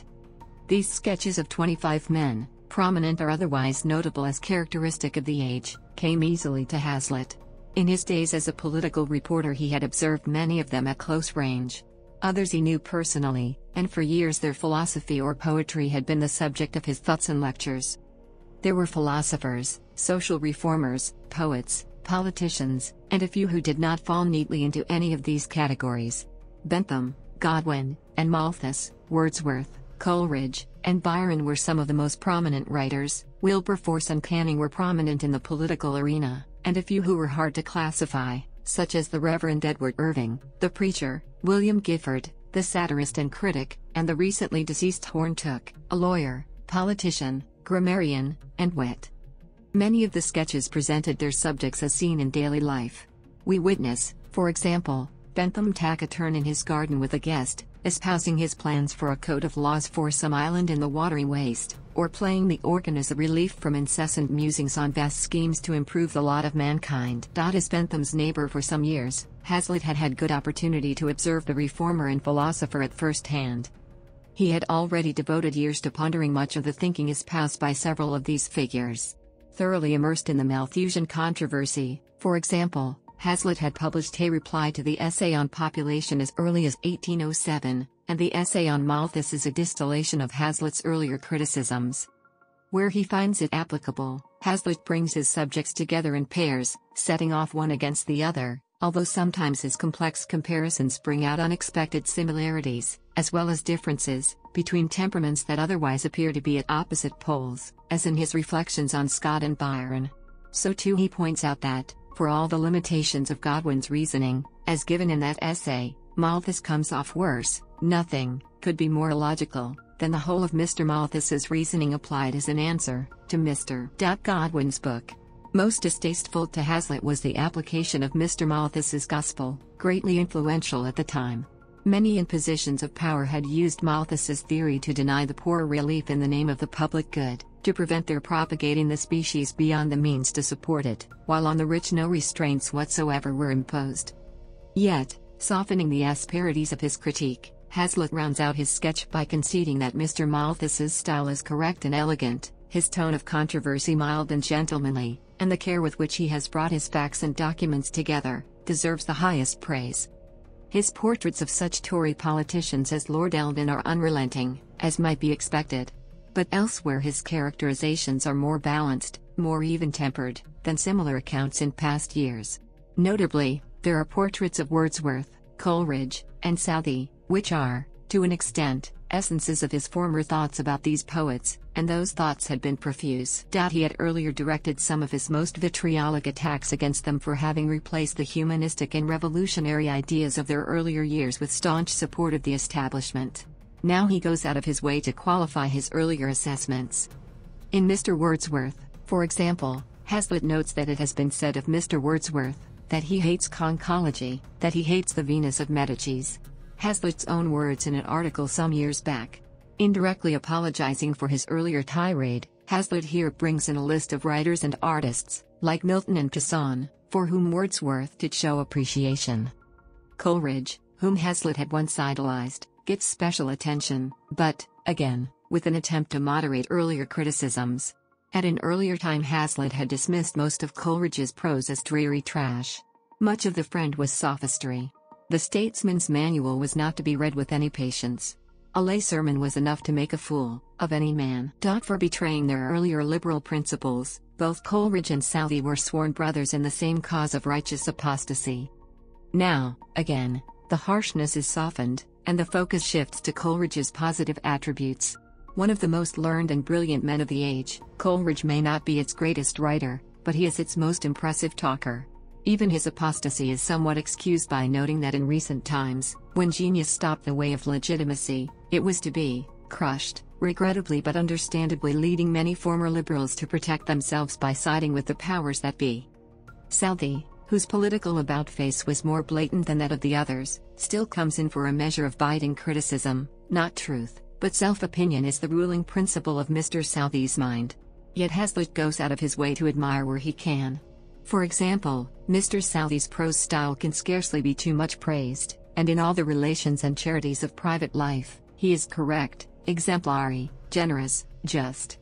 [SPEAKER 1] These sketches of 25 men, prominent or otherwise notable as characteristic of the age, came easily to Hazlitt. In his days as a political reporter he had observed many of them at close range. Others he knew personally, and for years their philosophy or poetry had been the subject of his thoughts and lectures. There were philosophers, social reformers, poets, politicians, and a few who did not fall neatly into any of these categories. Bentham, Godwin, and Malthus, Wordsworth, Coleridge, and Byron were some of the most prominent writers. Wilberforce and Canning were prominent in the political arena, and a few who were hard to classify, such as the Reverend Edward Irving, the preacher, William Gifford, the satirist and critic, and the recently deceased Horne Tooke, a lawyer, politician, grammarian, and wit. Many of the sketches presented their subjects as seen in daily life. We witness, for example, Bentham taciturn in his garden with a guest, espousing his plans for a code of laws for some island in the watery waste, or playing the organ as a relief from incessant musings on vast schemes to improve the lot of mankind. As Bentham's neighbor for some years, Hazlitt had had good opportunity to observe the reformer and philosopher at first hand. He had already devoted years to pondering much of the thinking espoused by several of these figures. Thoroughly immersed in the Malthusian controversy, for example, Hazlitt had published a reply to the essay on population as early as 1807, and the essay on Malthus is a distillation of Hazlitt's earlier criticisms. Where he finds it applicable, Hazlitt brings his subjects together in pairs, setting off one against the other, although sometimes his complex comparisons bring out unexpected similarities, as well as differences, between temperaments that otherwise appear to be at opposite poles, as in his reflections on Scott and Byron. So too he points out that, for all the limitations of Godwin's reasoning, as given in that essay, Malthus comes off worse. Nothing could be more illogical than the whole of Mr. Malthus's reasoning applied as an answer to Mr. Godwin's book. Most distasteful to Hazlitt was the application of Mr. Malthus's gospel, greatly influential at the time. Many in positions of power had used Malthus's theory to deny the poor relief in the name of the public good, to prevent their propagating the species beyond the means to support it, while on the rich no restraints whatsoever were imposed. Yet, softening the asperities of his critique, Hazlitt rounds out his sketch by conceding that Mr. Malthus's style is correct and elegant, his tone of controversy mild and gentlemanly, and the care with which he has brought his facts and documents together, deserves the highest praise. His portraits of such Tory politicians as Lord Eldon are unrelenting, as might be expected. But elsewhere his characterizations are more balanced, more even-tempered, than similar accounts in past years. Notably, there are portraits of Wordsworth, Coleridge, and Southey, which are, to an extent, essences of his former thoughts about these poets, and those thoughts had been profuse. He had earlier directed some of his most vitriolic attacks against them for having replaced the humanistic and revolutionary ideas of their earlier years with staunch support of the establishment. Now he goes out of his way to qualify his earlier assessments. In Mr. Wordsworth, for example, Hazlitt notes that it has been said of Mr. Wordsworth that he hates conchology, that he hates the Venus of Medicis. Hazlitt's own words in an article some years back. Indirectly apologizing for his earlier tirade, Hazlitt here brings in a list of writers and artists, like Milton and Casson, for whom Wordsworth did show appreciation. Coleridge, whom Hazlitt had once idolized, gets special attention, but, again, with an attempt to moderate earlier criticisms. At an earlier time Hazlitt had dismissed most of Coleridge's prose as dreary trash. Much of The Friend was sophistry. The Statesman's Manual was not to be read with any patience. A lay sermon was enough to make a fool of any man. For betraying their earlier liberal principles, both Coleridge and Southey were sworn brothers in the same cause of righteous apostasy. Now, again, the harshness is softened, and the focus shifts to Coleridge's positive attributes. One of the most learned and brilliant men of the age, Coleridge may not be its greatest writer, but he is its most impressive talker. Even his apostasy is somewhat excused by noting that in recent times, when genius stopped the way of legitimacy, it was to be crushed, regrettably but understandably, leading many former liberals to protect themselves by siding with the powers that be. Southey, whose political about-face was more blatant than that of the others, still comes in for a measure of biting criticism. Not truth, but self-opinion is the ruling principle of Mr. Southey's mind. Yet Hazlitt goes out of his way to admire where he can. For example, Mr. Southey's prose style can scarcely be too much praised, and in all the relations and charities of private life, he is correct, exemplary, generous, just.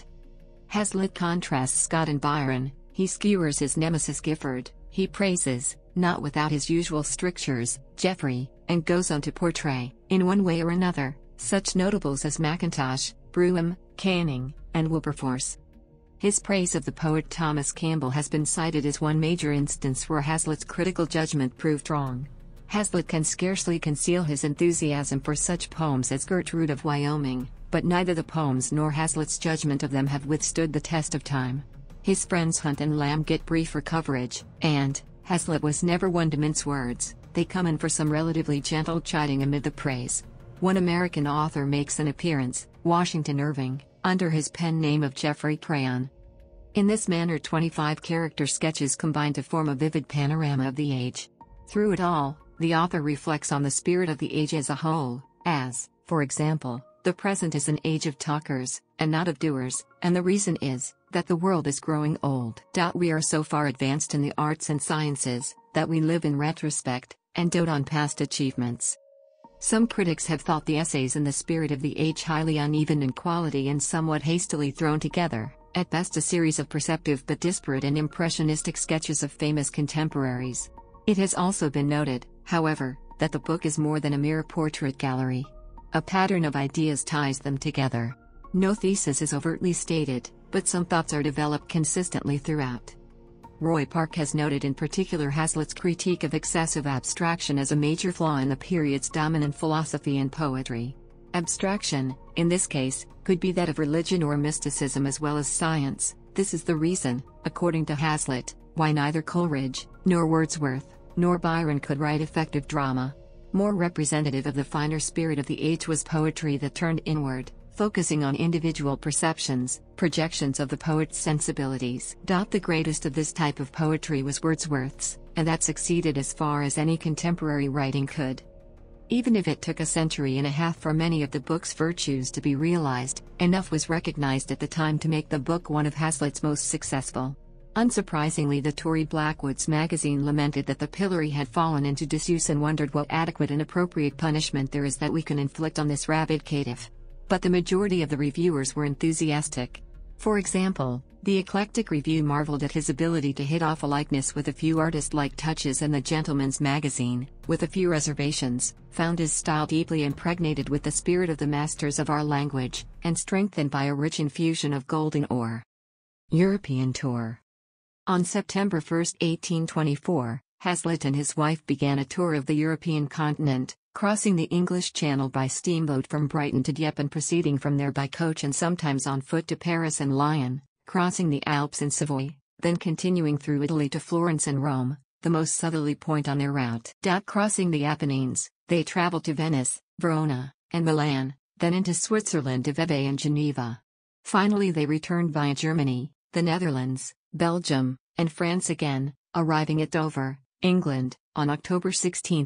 [SPEAKER 1] Hazlitt contrasts Scott and Byron, he skewers his nemesis Gifford, he praises, not without his usual strictures, Geoffrey, and goes on to portray, in one way or another, such notables as Mackintosh, Brougham, Canning, and Wilberforce. His praise of the poet Thomas Campbell has been cited as one major instance where Hazlitt's critical judgment proved wrong. Hazlitt can scarcely conceal his enthusiasm for such poems as Gertrude of Wyoming, but neither the poems nor Hazlitt's judgment of them have withstood the test of time. His friends Hunt and Lamb get briefer coverage, and Hazlitt was never one to mince words. They come in for some relatively gentle chiding amid the praise. One American author makes an appearance, Washington Irving, under his pen name of Geoffrey Crayon. In this manner 25 character sketches combine to form a vivid panorama of the age. Through it all, the author reflects on the spirit of the age as a whole, as, for example, the present is an age of talkers, and not of doers, and the reason is, that the world is growing old. We are so far advanced in the arts and sciences, that we live in retrospect, and dote on past achievements. Some critics have thought the essays in the spirit of the age highly uneven in quality and somewhat hastily thrown together, at best a series of perceptive but disparate and impressionistic sketches of famous contemporaries. It has also been noted, however, that the book is more than a mere portrait gallery. A pattern of ideas ties them together. No thesis is overtly stated, but some thoughts are developed consistently throughout. Roy Park has noted in particular Hazlitt's critique of excessive abstraction as a major flaw in the period's dominant philosophy and poetry. Abstraction, in this case, could be that of religion or mysticism as well as science. This is the reason, according to Hazlitt, why neither Coleridge, nor Wordsworth, nor Byron could write effective drama. More representative of the finer spirit of the age was poetry that turned inward, focusing on individual perceptions, projections of the poet's sensibilities. The greatest of this type of poetry was Wordsworth's, and that succeeded as far as any contemporary writing could. Even if it took a century and a half for many of the book's virtues to be realized, enough was recognized at the time to make the book one of Hazlitt's most successful. Unsurprisingly, the Tory Blackwoods magazine lamented that the pillory had fallen into disuse and wondered what adequate and appropriate punishment there is that we can inflict on this rabid caitiff. But the majority of the reviewers were enthusiastic. For example, the Eclectic Review marveled at his ability to hit off a likeness with a few artist-like touches, and the Gentleman's Magazine, with a few reservations, found his style deeply impregnated with the spirit of the masters of our language, and strengthened by a rich infusion of golden ore. European tour. On September 1, 1824, Hazlitt and his wife began a tour of the European continent, crossing the English Channel by steamboat from Brighton to Dieppe and proceeding from there by coach and sometimes on foot to Paris and Lyon, crossing the Alps and Savoy, then continuing through Italy to Florence and Rome, the most southerly point on their route. Crossing the Apennines, they traveled to Venice, Verona, and Milan, then into Switzerland to Vevey and Geneva. Finally they returned via Germany, the Netherlands, Belgium, and France again, arriving at Dover, England, on October 16,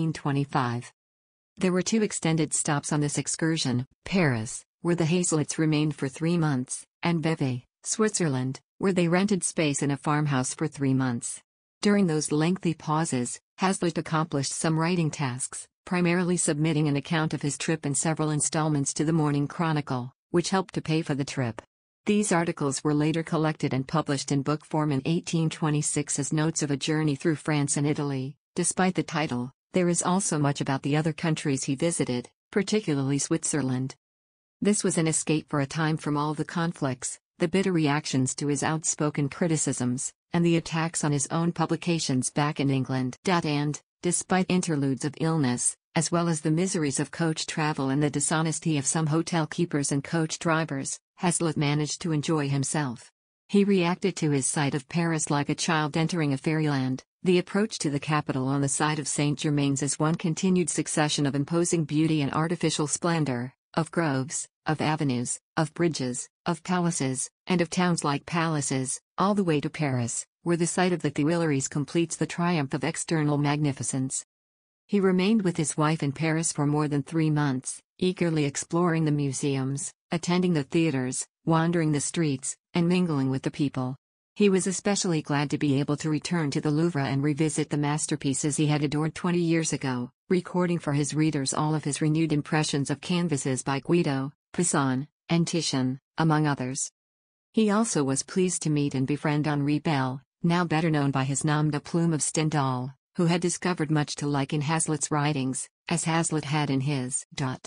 [SPEAKER 1] 1825. There were 2 extended stops on this excursion: Paris, where the Hazlitts remained for 3 months, and Vevey, Switzerland, where they rented space in a farmhouse for 3 months. During those lengthy pauses, Hazlitt accomplished some writing tasks, primarily submitting an account of his trip in several installments to the Morning Chronicle, which helped to pay for the trip. These articles were later collected and published in book form in 1826 as notes of a journey through France and Italy. Despite the title, there is also much about the other countries he visited, particularly Switzerland. This was an escape for a time from all the conflicts, the bitter reactions to his outspoken criticisms, and the attacks on his own publications back in England. And, despite interludes of illness, as well as the miseries of coach travel and the dishonesty of some hotel keepers and coach drivers, Hazlitt managed to enjoy himself. He reacted to his sight of Paris like a child entering a fairyland, the approach to the capital on the side of St. Germain's as one continued succession of imposing beauty and artificial splendor, of groves, of avenues, of bridges, of palaces, and of towns like palaces, all the way to Paris, where the sight of the Tuileries completes the triumph of external magnificence. He remained with his wife in Paris for more than 3 months, eagerly exploring the museums, attending the theaters, wandering the streets, and mingling with the people. He was especially glad to be able to return to the Louvre and revisit the masterpieces he had adored 20 years ago, recording for his readers all of his renewed impressions of canvases by Guido, Poussin, and Titian, among others. He also was pleased to meet and befriend Henri Bell, now better known by his nom de plume of Stendhal, who had discovered much to like in Hazlitt's writings, as Hazlitt had in his.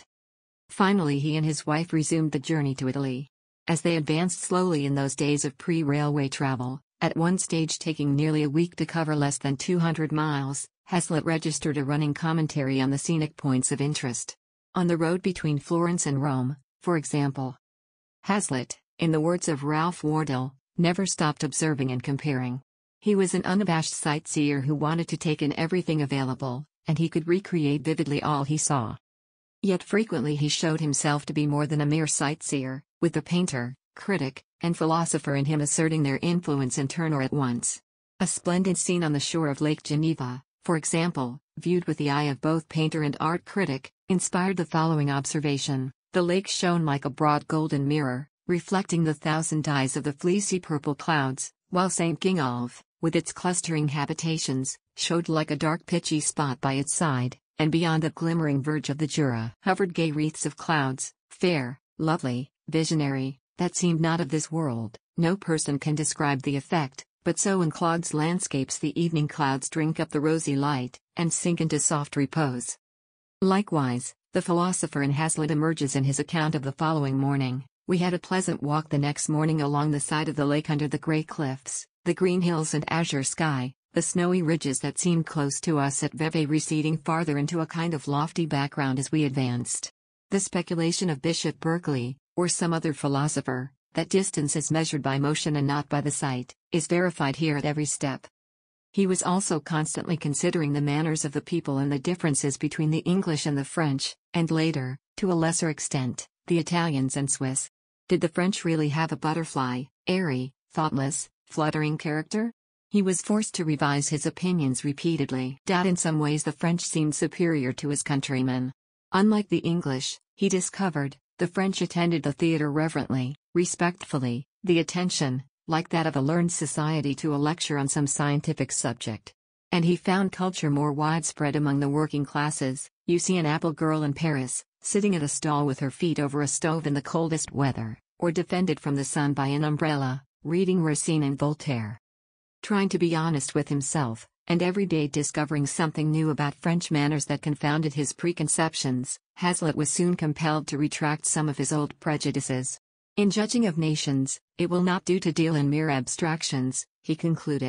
[SPEAKER 1] Finally he and his wife resumed the journey to Italy. As they advanced slowly in those days of pre-railway travel, at one stage taking nearly a week to cover less than 200 miles, Hazlitt registered a running commentary on the scenic points of interest. On the road between Florence and Rome, for example. Hazlitt, in the words of Ralph Wardell, never stopped observing and comparing. He was an unabashed sightseer who wanted to take in everything available, and he could recreate vividly all he saw. Yet frequently he showed himself to be more than a mere sightseer, with the painter, critic, and philosopher in him asserting their influence in turn or at once. A splendid scene on the shore of Lake Geneva, for example, viewed with the eye of both painter and art critic, inspired the following observation: the lake shone like a broad golden mirror, reflecting the thousand dyes of the fleecy purple clouds, while St. Gingolph, with its clustering habitations, showed like a dark pitchy spot by its side, and beyond the glimmering verge of the Jura hovered gay wreaths of clouds, fair, lovely, visionary, that seemed not of this world. No person can describe the effect, but so in Claude's landscapes the evening clouds drink up the rosy light, and sink into soft repose. Likewise, the philosopher in Hazlitt emerges in his account of the following morning: we had a pleasant walk the next morning along the side of the lake under the grey cliffs, the green hills and azure sky, the snowy ridges that seemed close to us at Vevey receding farther into a kind of lofty background as we advanced. The speculation of Bishop Berkeley, or some other philosopher, that distance is measured by motion and not by the sight, is verified here at every step. He was also constantly considering the manners of the people and the differences between the English and the French, and later, to a lesser extent, the Italians and Swiss. Did the French really have a butterfly, airy, thoughtless, fluttering character? He was forced to revise his opinions repeatedly. In some ways the French seemed superior to his countrymen. Unlike the English, he discovered, the French attended the theatre reverently, respectfully, the attention, like that of a learned society to a lecture on some scientific subject. And he found culture more widespread among the working classes. You see an apple girl in Paris, sitting at a stall with her feet over a stove in the coldest weather, or defended from the sun by an umbrella, reading Racine and Voltaire. Trying to be honest with himself, and every day discovering something new about French manners that confounded his preconceptions, Hazlitt was soon compelled to retract some of his old prejudices. In judging of nations, it will not do to deal in mere abstractions, he concluded.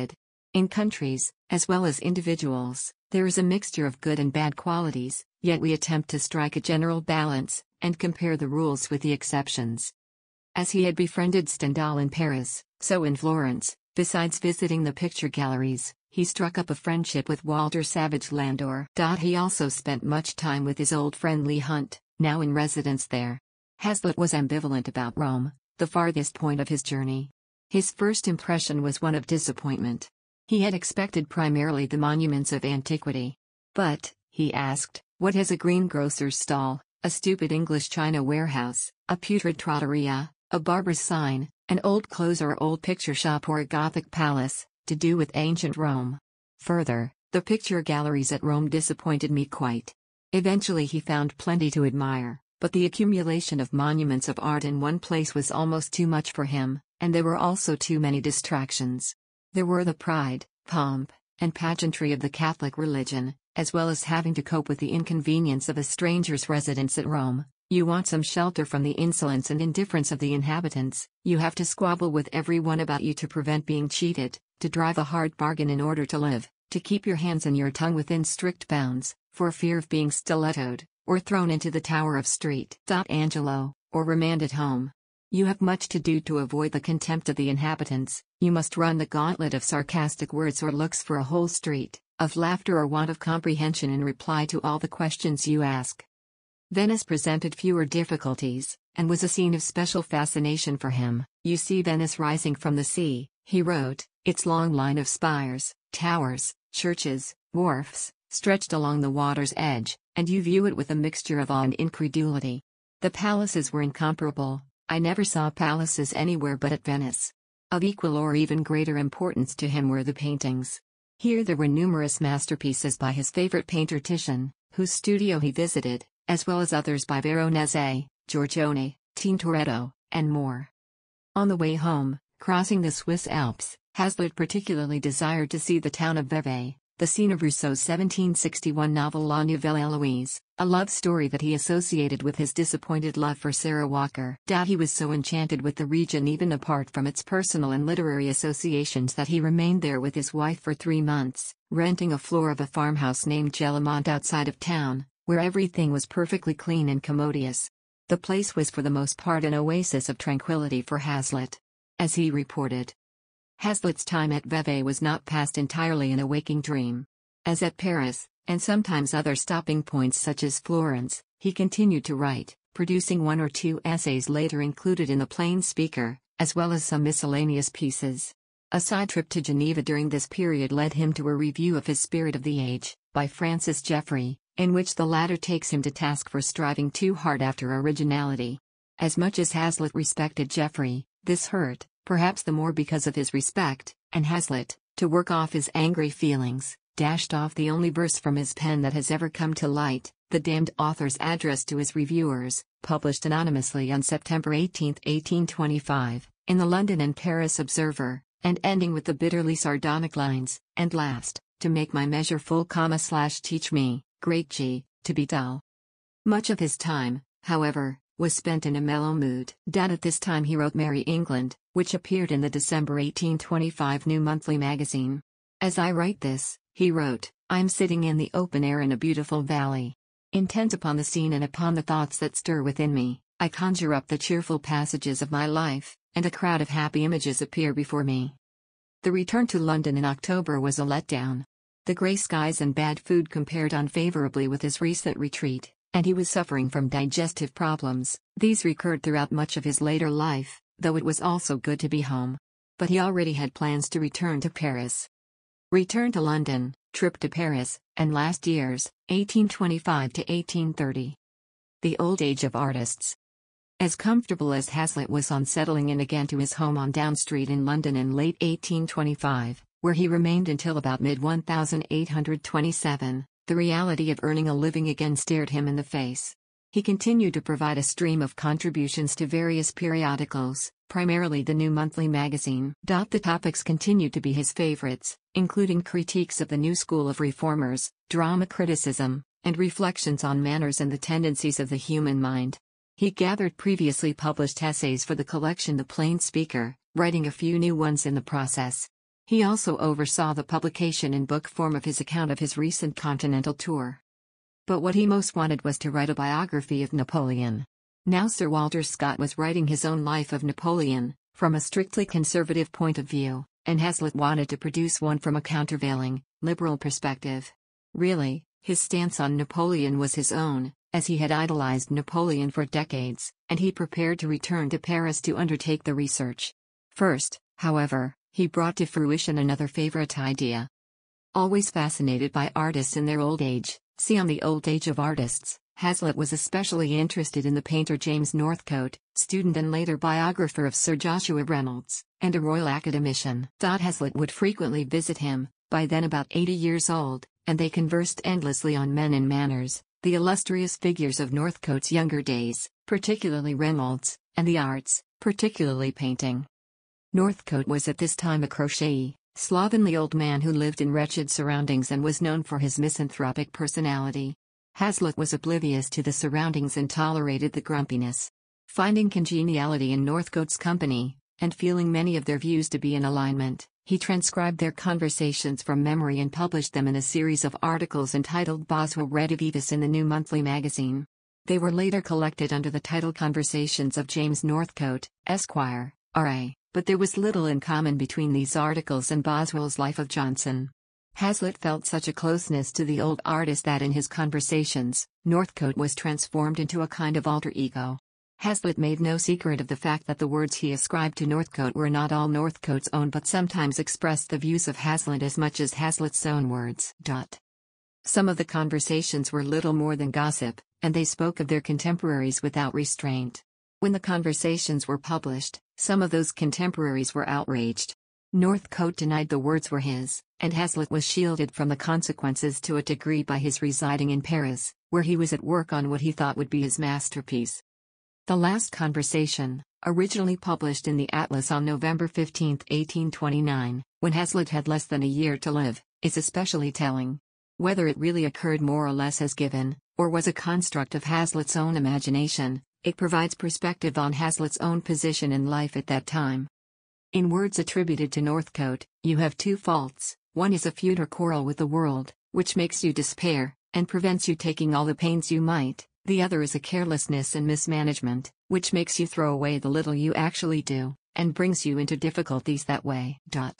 [SPEAKER 1] In countries, as well as individuals, there is a mixture of good and bad qualities, yet we attempt to strike a general balance, and compare the rules with the exceptions. As he had befriended Stendhal in Paris, so in Florence, besides visiting the picture galleries, he struck up a friendship with Walter Savage Landor. He also spent much time with his old friend Leigh Hunt, now in residence there. Hazlitt was ambivalent about Rome, the farthest point of his journey. His first impression was one of disappointment. He had expected primarily the monuments of antiquity. But, he asked, what has a greengrocer's stall, a stupid English china warehouse, a putrid trattoria, a barber's sign, an old clothes or old picture shop or a Gothic palace, to do with ancient Rome? Further, the picture galleries at Rome disappointed me quite. Eventually he found plenty to admire, but the accumulation of monuments of art in one place was almost too much for him, and there were also too many distractions. There were the pride, pomp, and pageantry of the Catholic religion, as well as having to cope with the inconvenience of a stranger's residence at Rome. You want some shelter from the insolence and indifference of the inhabitants, you have to squabble with everyone about you to prevent being cheated, to drive a hard bargain in order to live, to keep your hands and your tongue within strict bounds, for fear of being stilettoed, or thrown into the Tower of St. Angelo, or remanded home. You have much to do to avoid the contempt of the inhabitants. You must run the gauntlet of sarcastic words or looks for a whole street, of laughter or want of comprehension in reply to all the questions you ask. Venice presented fewer difficulties, and was a scene of special fascination for him. You see Venice rising from the sea, he wrote, its long line of spires, towers, churches, wharfs, stretched along the water's edge, and you view it with a mixture of awe and incredulity. The palaces were incomparable. I never saw palaces anywhere but at Venice. Of equal or even greater importance to him were the paintings. Here there were numerous masterpieces by his favorite painter Titian, whose studio he visited, as well as others by Veronese, Giorgione, Tintoretto, and more. On the way home, crossing the Swiss Alps, Hazlitt particularly desired to see the town of Vevey, the scene of Rousseau's 1761 novel La Nouvelle Héloïse, a love story that he associated with his disappointed love for Sarah Walker. He was so enchanted with the region even apart from its personal and literary associations that he remained there with his wife for 3 months, renting a floor of a farmhouse named Jellemont outside of town, where everything was perfectly clean and commodious. The place was for the most part an oasis of tranquility for Hazlitt. As he reported, Hazlitt's time at Vevey was not passed entirely in a waking dream. As at Paris, and sometimes other stopping points such as Florence, he continued to write, producing 1 or 2 essays later included in the Plain Speaker, as well as some miscellaneous pieces. A side trip to Geneva during this period led him to a review of his Spirit of the Age, by Francis Jeffrey, in which the latter takes him to task for striving too hard after originality. As much as Hazlitt respected Jeffrey, this hurt, perhaps the more because of his respect, and Hazlitt, to work off his angry feelings, dashed off the only verse from his pen that has ever come to light, the damned author's address to his reviewers, published anonymously on September 18, 1825, in the London and Paris Observer, and ending with the bitterly sardonic lines, and last, to make my measure full, teach me, great G, to be dull. Much of his time, however, was spent in a mellow mood. At this time he wrote Merry England, which appeared in the December 1825 New Monthly magazine. As I write this, he wrote, I'm sitting in the open air in a beautiful valley. Intent upon the scene and upon the thoughts that stir within me, I conjure up the cheerful passages of my life, and a crowd of happy images appear before me. The return to London in October was a letdown. The grey skies and bad food compared unfavorably with his recent retreat, and he was suffering from digestive problems. These recurred throughout much of his later life, though it was also good to be home. But he already had plans to return to Paris. Return to London, trip to Paris, and last years, 1825 to 1830. The old age of artists. As comfortable as Hazlitt was on settling in again to his home on Down Street in London in late 1825, where he remained until about mid-1827, the reality of earning a living again stared him in the face. He continued to provide a stream of contributions to various periodicals, primarily the New Monthly magazine. The topics continued to be his favorites, including critiques of the new school of reformers, drama criticism, and reflections on manners and the tendencies of the human mind. He gathered previously published essays for the collection The Plain Speaker, writing a few new ones in the process. He also oversaw the publication in book form of his account of his recent continental tour. But what he most wanted was to write a biography of Napoleon. Now Sir Walter Scott was writing his own life of Napoleon, from a strictly conservative point of view, and Hazlitt wanted to produce one from a countervailing, liberal perspective. Really, his stance on Napoleon was his own, as he had idolized Napoleon for decades, and he prepared to return to Paris to undertake the research. First, however, he brought to fruition another favorite idea. Always fascinated by artists in their old age, see On the Old Age of Artists, Hazlitt was especially interested in the painter James Northcote, student and later biographer of Sir Joshua Reynolds, and a Royal Academician. Hazlitt would frequently visit him, by then about 80 years old, and they conversed endlessly on men and manners, the illustrious figures of Northcote's younger days, particularly Reynolds, and the arts, particularly painting. Northcote was at this time a crotchety, slovenly old man who lived in wretched surroundings and was known for his misanthropic personality. Hazlitt was oblivious to the surroundings and tolerated the grumpiness. Finding congeniality in Northcote's company, and feeling many of their views to be in alignment, he transcribed their conversations from memory and published them in a series of articles entitled Boswell Redivivis in the New Monthly Magazine. They were later collected under the title Conversations of James Northcote, Esquire, R.A., but there was little in common between these articles and Boswell's Life of Johnson. Hazlitt felt such a closeness to the old artist that in his conversations, Northcote was transformed into a kind of alter ego. Hazlitt made no secret of the fact that the words he ascribed to Northcote were not all Northcote's own but sometimes expressed the views of Hazlitt as much as Hazlitt's own words. Some of the conversations were little more than gossip, and they spoke of their contemporaries without restraint. When the conversations were published, some of those contemporaries were outraged. Northcote denied the words were his, and Hazlitt was shielded from the consequences to a degree by his residing in Paris, where he was at work on what he thought would be his masterpiece. The last conversation, originally published in the Atlas on November 15, 1829, when Hazlitt had less than a year to live, is especially telling. Whether it really occurred more or less as given, or was a construct of Hazlitt's own imagination, it provides perspective on Hazlitt's own position in life at that time. In words attributed to Northcote, you have two faults: one is a feud or quarrel with the world, which makes you despair, and prevents you taking all the pains you might; the other is a carelessness and mismanagement, which makes you throw away the little you actually do, and brings you into difficulties that way.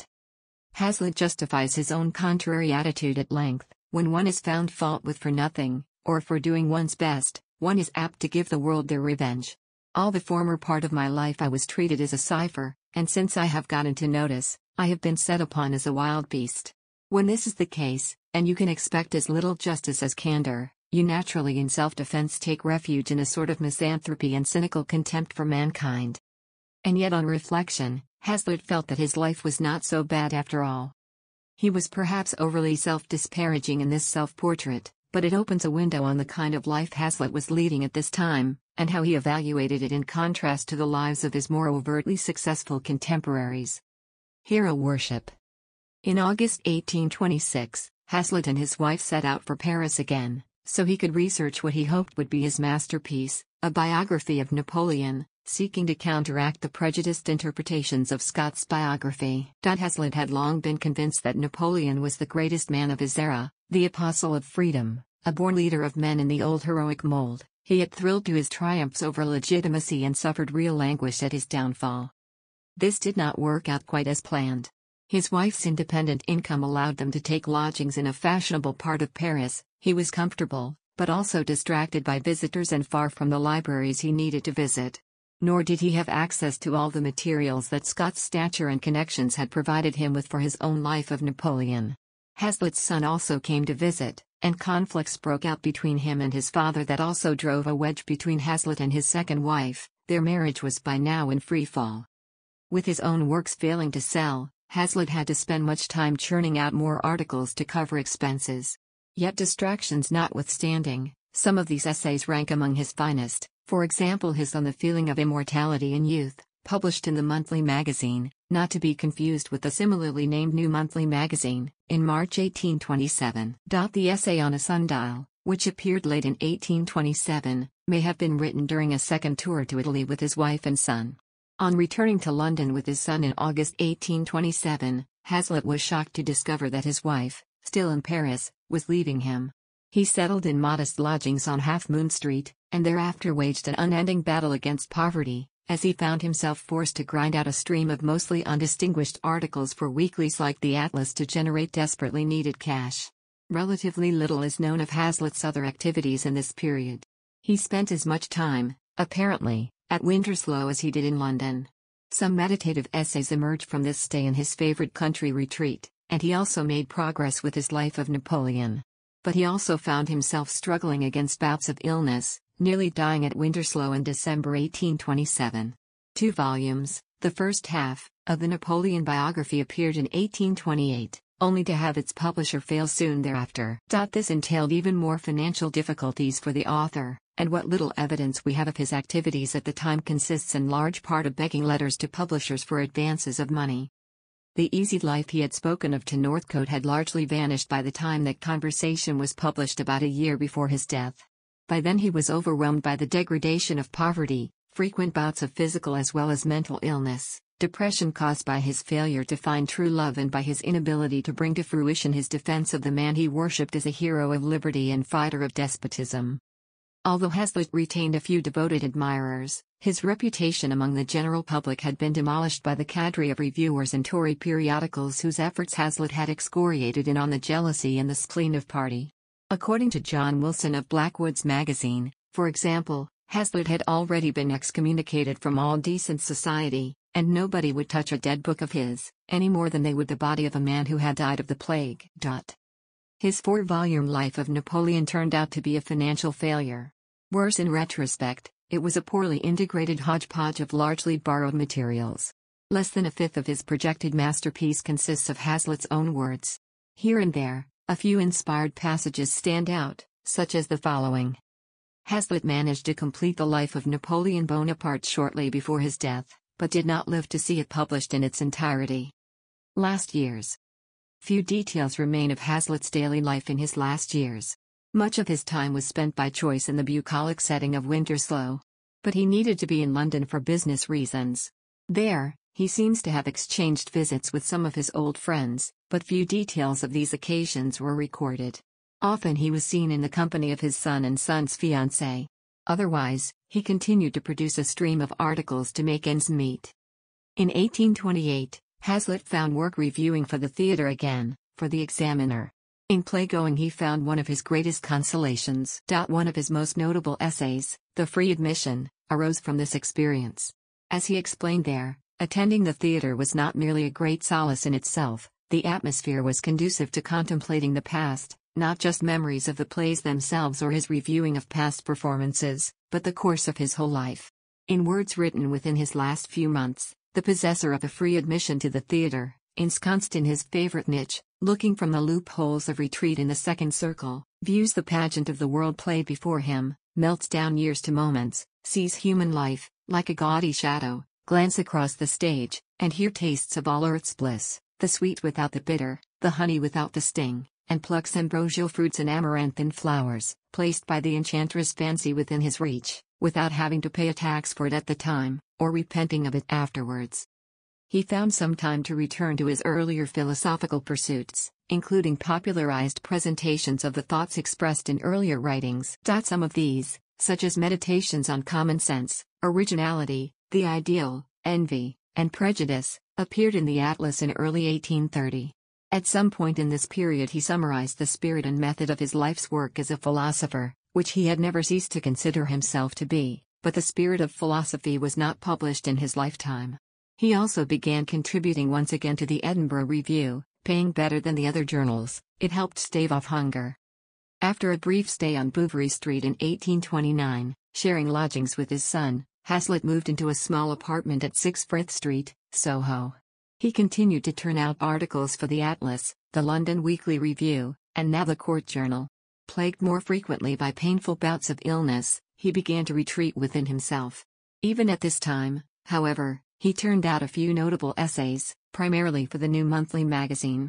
[SPEAKER 1] Hazlitt justifies his own contrary attitude at length: when one is found fault with for nothing, or for doing one's best, one is apt to give the world their revenge. All the former part of my life I was treated as a cipher, and since I have got into notice, I have been set upon as a wild beast. When this is the case, and you can expect as little justice as candor, you naturally in self-defense take refuge in a sort of misanthropy and cynical contempt for mankind. And yet on reflection, Hazlitt felt that his life was not so bad after all. He was perhaps overly self-disparaging in this self-portrait, but it opens a window on the kind of life Hazlitt was leading at this time, and how he evaluated it in contrast to the lives of his more overtly successful contemporaries. Hero worship. In August 1826, Hazlitt and his wife set out for Paris again, so he could research what he hoped would be his masterpiece, a biography of Napoleon, seeking to counteract the prejudiced interpretations of Scott's biography. Hazlitt had long been convinced that Napoleon was the greatest man of his era, the apostle of freedom, a born leader of men in the old heroic mold. He had thrilled to his triumphs over legitimacy and suffered real anguish at his downfall. This did not work out quite as planned. His wife's independent income allowed them to take lodgings in a fashionable part of Paris. He was comfortable, but also distracted by visitors and far from the libraries he needed to visit. Nor did he have access to all the materials that Scott's stature and connections had provided him with for his own life of Napoleon. Hazlitt's son also came to visit, and conflicts broke out between him and his father that also drove a wedge between Hazlitt and his second wife. Their marriage was by now in free fall. With his own works failing to sell, Hazlitt had to spend much time churning out more articles to cover expenses. Yet distractions notwithstanding, some of these essays rank among his finest, for example his On the Feeling of Immortality in Youth, published in the Monthly Magazine, not to be confused with the similarly named New Monthly Magazine, in March 1827. The essay on a sundial, which appeared late in 1827, may have been written during a second tour to Italy with his wife and son. On returning to London with his son in August 1827, Hazlitt was shocked to discover that his wife, still in Paris, was leaving him. He settled in modest lodgings on Half Moon Street, and thereafter waged an unending battle against poverty, as he found himself forced to grind out a stream of mostly undistinguished articles for weeklies like the Atlas to generate desperately needed cash. Relatively little is known of Hazlitt's other activities in this period. He spent as much time, apparently, at Winterslow as he did in London. Some meditative essays emerged from this stay in his favorite country retreat, and he also made progress with his Life of Napoleon. But he also found himself struggling against bouts of illness, nearly dying at Winterslow in December 1827. 2 volumes, the first half, of the Napoleon biography appeared in 1828, only to have its publisher fail soon thereafter. This entailed even more financial difficulties for the author, and what little evidence we have of his activities at the time consists in large part of begging letters to publishers for advances of money. The easy life he had spoken of to Northcote had largely vanished by the time that Conversation was published about a year before his death. By then he was overwhelmed by the degradation of poverty, frequent bouts of physical as well as mental illness, depression caused by his failure to find true love and by his inability to bring to fruition his defense of the man he worshipped as a hero of liberty and fighter of despotism. Although Hazlitt retained a few devoted admirers, his reputation among the general public had been demolished by the cadre of reviewers and Tory periodicals whose efforts Hazlitt had excoriated in On the Jealousy and the Spleen of Party. According to John Wilson of Blackwood's Magazine, for example, Hazlitt had already been excommunicated from all decent society, and nobody would touch a dead book of his, any more than they would the body of a man who had died of the plague. His 4-volume Life of Napoleon turned out to be a financial failure. Worse in retrospect, it was a poorly integrated hodgepodge of largely borrowed materials. Less than a fifth of his projected masterpiece consists of Hazlitt's own words. Here and there, a few inspired passages stand out, such as the following. Hazlitt managed to complete the Life of Napoleon Bonaparte shortly before his death, but did not live to see it published in its entirety. Last years. Few details remain of Hazlitt's daily life in his last years. Much of his time was spent by choice in the bucolic setting of Winterslow. But he needed to be in London for business reasons. There, he seems to have exchanged visits with some of his old friends, but few details of these occasions were recorded. Often he was seen in the company of his son and son's fiancée. Otherwise, he continued to produce a stream of articles to make ends meet. In 1828, Hazlitt found work reviewing for the theatre again, for the Examiner. In playgoing he found one of his greatest consolations. One of his most notable essays, The Free Admission, arose from this experience. As he explained there, attending the theatre was not merely a great solace in itself, the atmosphere was conducive to contemplating the past, not just memories of the plays themselves or his reviewing of past performances, but the course of his whole life. In words written within his last few months, the possessor of a free admission to the theatre, ensconced in his favorite niche, looking from the loopholes of retreat in the second circle, views the pageant of the world played before him, melts down years to moments, sees human life, like a gaudy shadow, glance across the stage, and hear tastes of all earth's bliss, the sweet without the bitter, the honey without the sting, and plucks ambrosial fruits and amaranthine flowers, placed by the enchantress fancy within his reach, without having to pay a tax for it at the time, or repenting of it afterwards. He found some time to return to his earlier philosophical pursuits, including popularized presentations of the thoughts expressed in earlier writings. Some of these, such as Meditations on Common Sense, Originality, the Ideal, Envy, and Prejudice, appeared in the Atlas in early 1830. At some point in this period he summarized the spirit and method of his life's work as a philosopher, which he had never ceased to consider himself to be, but the spirit of philosophy was not published in his lifetime. He also began contributing once again to the Edinburgh Review, paying better than the other journals. It helped stave off hunger. After a brief stay on Bouverie Street in 1829, sharing lodgings with his son, Hazlitt moved into a small apartment at 6 Frith Street, Soho. He continued to turn out articles for the Atlas, the London Weekly Review, and now the Court Journal. Plagued more frequently by painful bouts of illness, he began to retreat within himself. Even at this time, however, he turned out a few notable essays, primarily for the New Monthly magazine.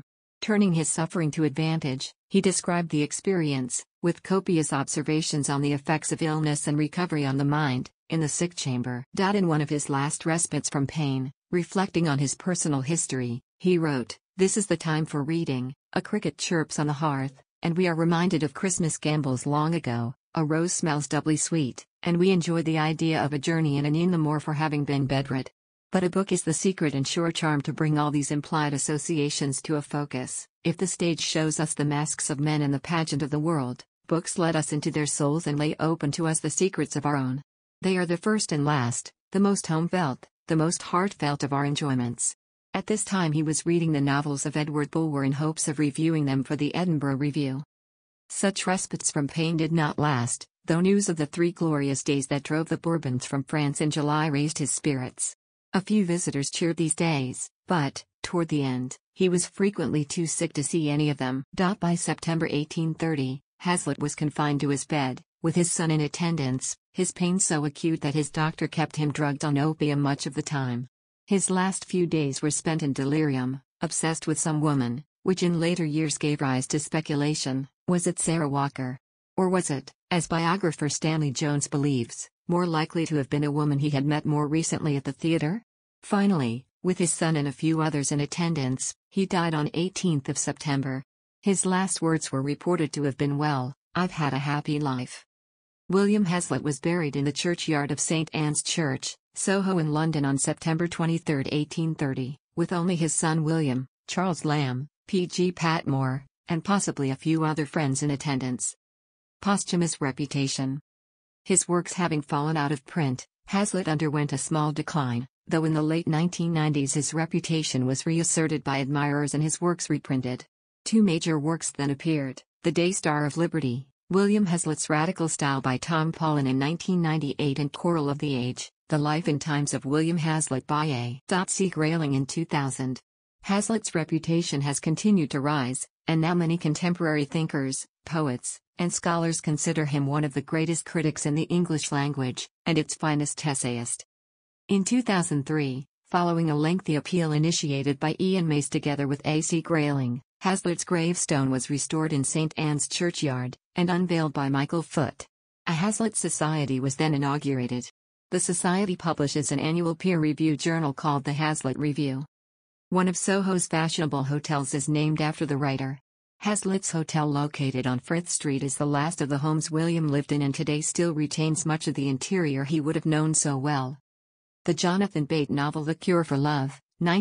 [SPEAKER 1] Turning his suffering to advantage, he described the experience, with copious observations on the effects of illness and recovery on the mind, in the sick chamber. In one of his last respites from pain, reflecting on his personal history, he wrote, "This is the time for reading, a cricket chirps on the hearth, and we are reminded of Christmas gambols long ago, a rose smells doubly sweet, and we enjoy the idea of a journey in an inn the more for having been bedrid. But a book is the secret and sure charm to bring all these implied associations to a focus. If the stage shows us the masks of men and the pageant of the world, books let us into their souls and lay open to us the secrets of our own. They are the first and last, the most home-felt, the most heartfelt of our enjoyments." At this time he was reading the novels of Edward Bulwer in hopes of reviewing them for the Edinburgh Review. Such respites from pain did not last, though news of the 3 glorious days that drove the Bourbons from France in July raised his spirits. A few visitors cheered these days, but, toward the end, he was frequently too sick to see any of them. By September 1830, Hazlitt was confined to his bed, with his son in attendance, his pain so acute that his doctor kept him drugged on opium much of the time. His last few days were spent in delirium, obsessed with some woman, which in later years gave rise to speculation. Was it Sarah Walker? Or was it, as biographer Stanley Jones believes, more likely to have been a woman he had met more recently at the theater? Finally, with his son and a few others in attendance, he died on 18th of September. His last words were reported to have been, "Well, I've had a happy life." William Hazlitt was buried in the churchyard of St. Anne's Church, Soho in London on September 23, 1830, with only his son William, Charles Lamb, P.G. Patmore, and possibly a few other friends in attendance. Posthumous reputation. His works having fallen out of print, Hazlitt underwent a small decline, though in the late 1990s his reputation was reasserted by admirers and his works reprinted. 2 major works then appeared, The Daystar of Liberty, William Hazlitt's Radical Style by Tom Paulin in 1998 and Coral of the Age, The Life and Times of William Hazlitt by A.C. Grayling in 2000. Hazlitt's reputation has continued to rise, and now many contemporary thinkers, poets, and scholars consider him one of the greatest critics in the English language, and its finest essayist. In 2003, following a lengthy appeal initiated by Ian Mace together with A.C. Grayling, Hazlitt's gravestone was restored in St. Anne's Churchyard, and unveiled by Michael Foote. A Hazlitt Society was then inaugurated. The Society publishes an annual peer-reviewed journal called the Hazlitt Review. One of Soho's fashionable hotels is named after the writer. Hazlitt's hotel, located on Frith Street, is the last of the homes William lived in and today still retains much of the interior he would have known so well. The Jonathan Bate novel The Cure for Love,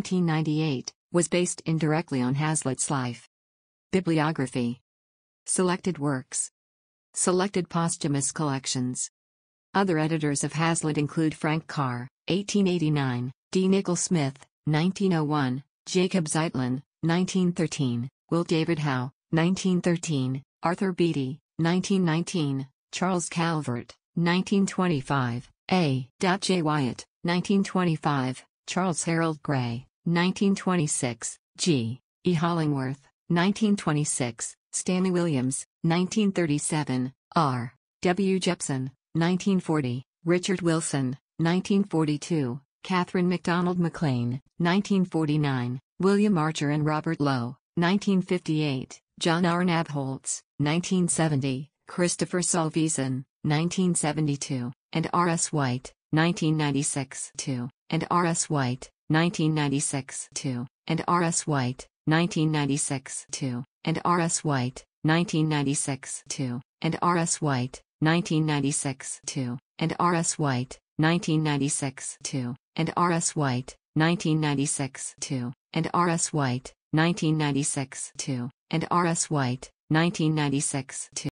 [SPEAKER 1] 1998, was based indirectly on Hazlitt's life. Bibliography. Selected works. Selected posthumous collections. Other editors of Hazlitt include Frank Carr, 1889, D. Nichol Smith, 1901, Jacob Zeitlin, 1913, Will David Howe, 1913, Arthur Beattie, 1919, Charles Calvert, 1925, A. J. Wyatt, 1925, Charles Harold Gray, 1926, G. E. Hollingworth, 1926, Stanley Williams, 1937, R. W. Jepson, 1940, Richard Wilson, 1942, Catherine MacDonald MacLean, 1949, William Archer and Robert Lowe, 1958, John R. Nabholz, 1970, Christopher Solveson, 1972, and R. S. White, 1996 2, and R. S. White, 1996 2, and R. S. White, 1996 2, and R. S. White, 1996 2, and R. S. White, 1996 2, and R. S. White, 1996 2, and R. S. White, 1996 2, and R. S. White, 1996 2, and R. S. White, 1996 2.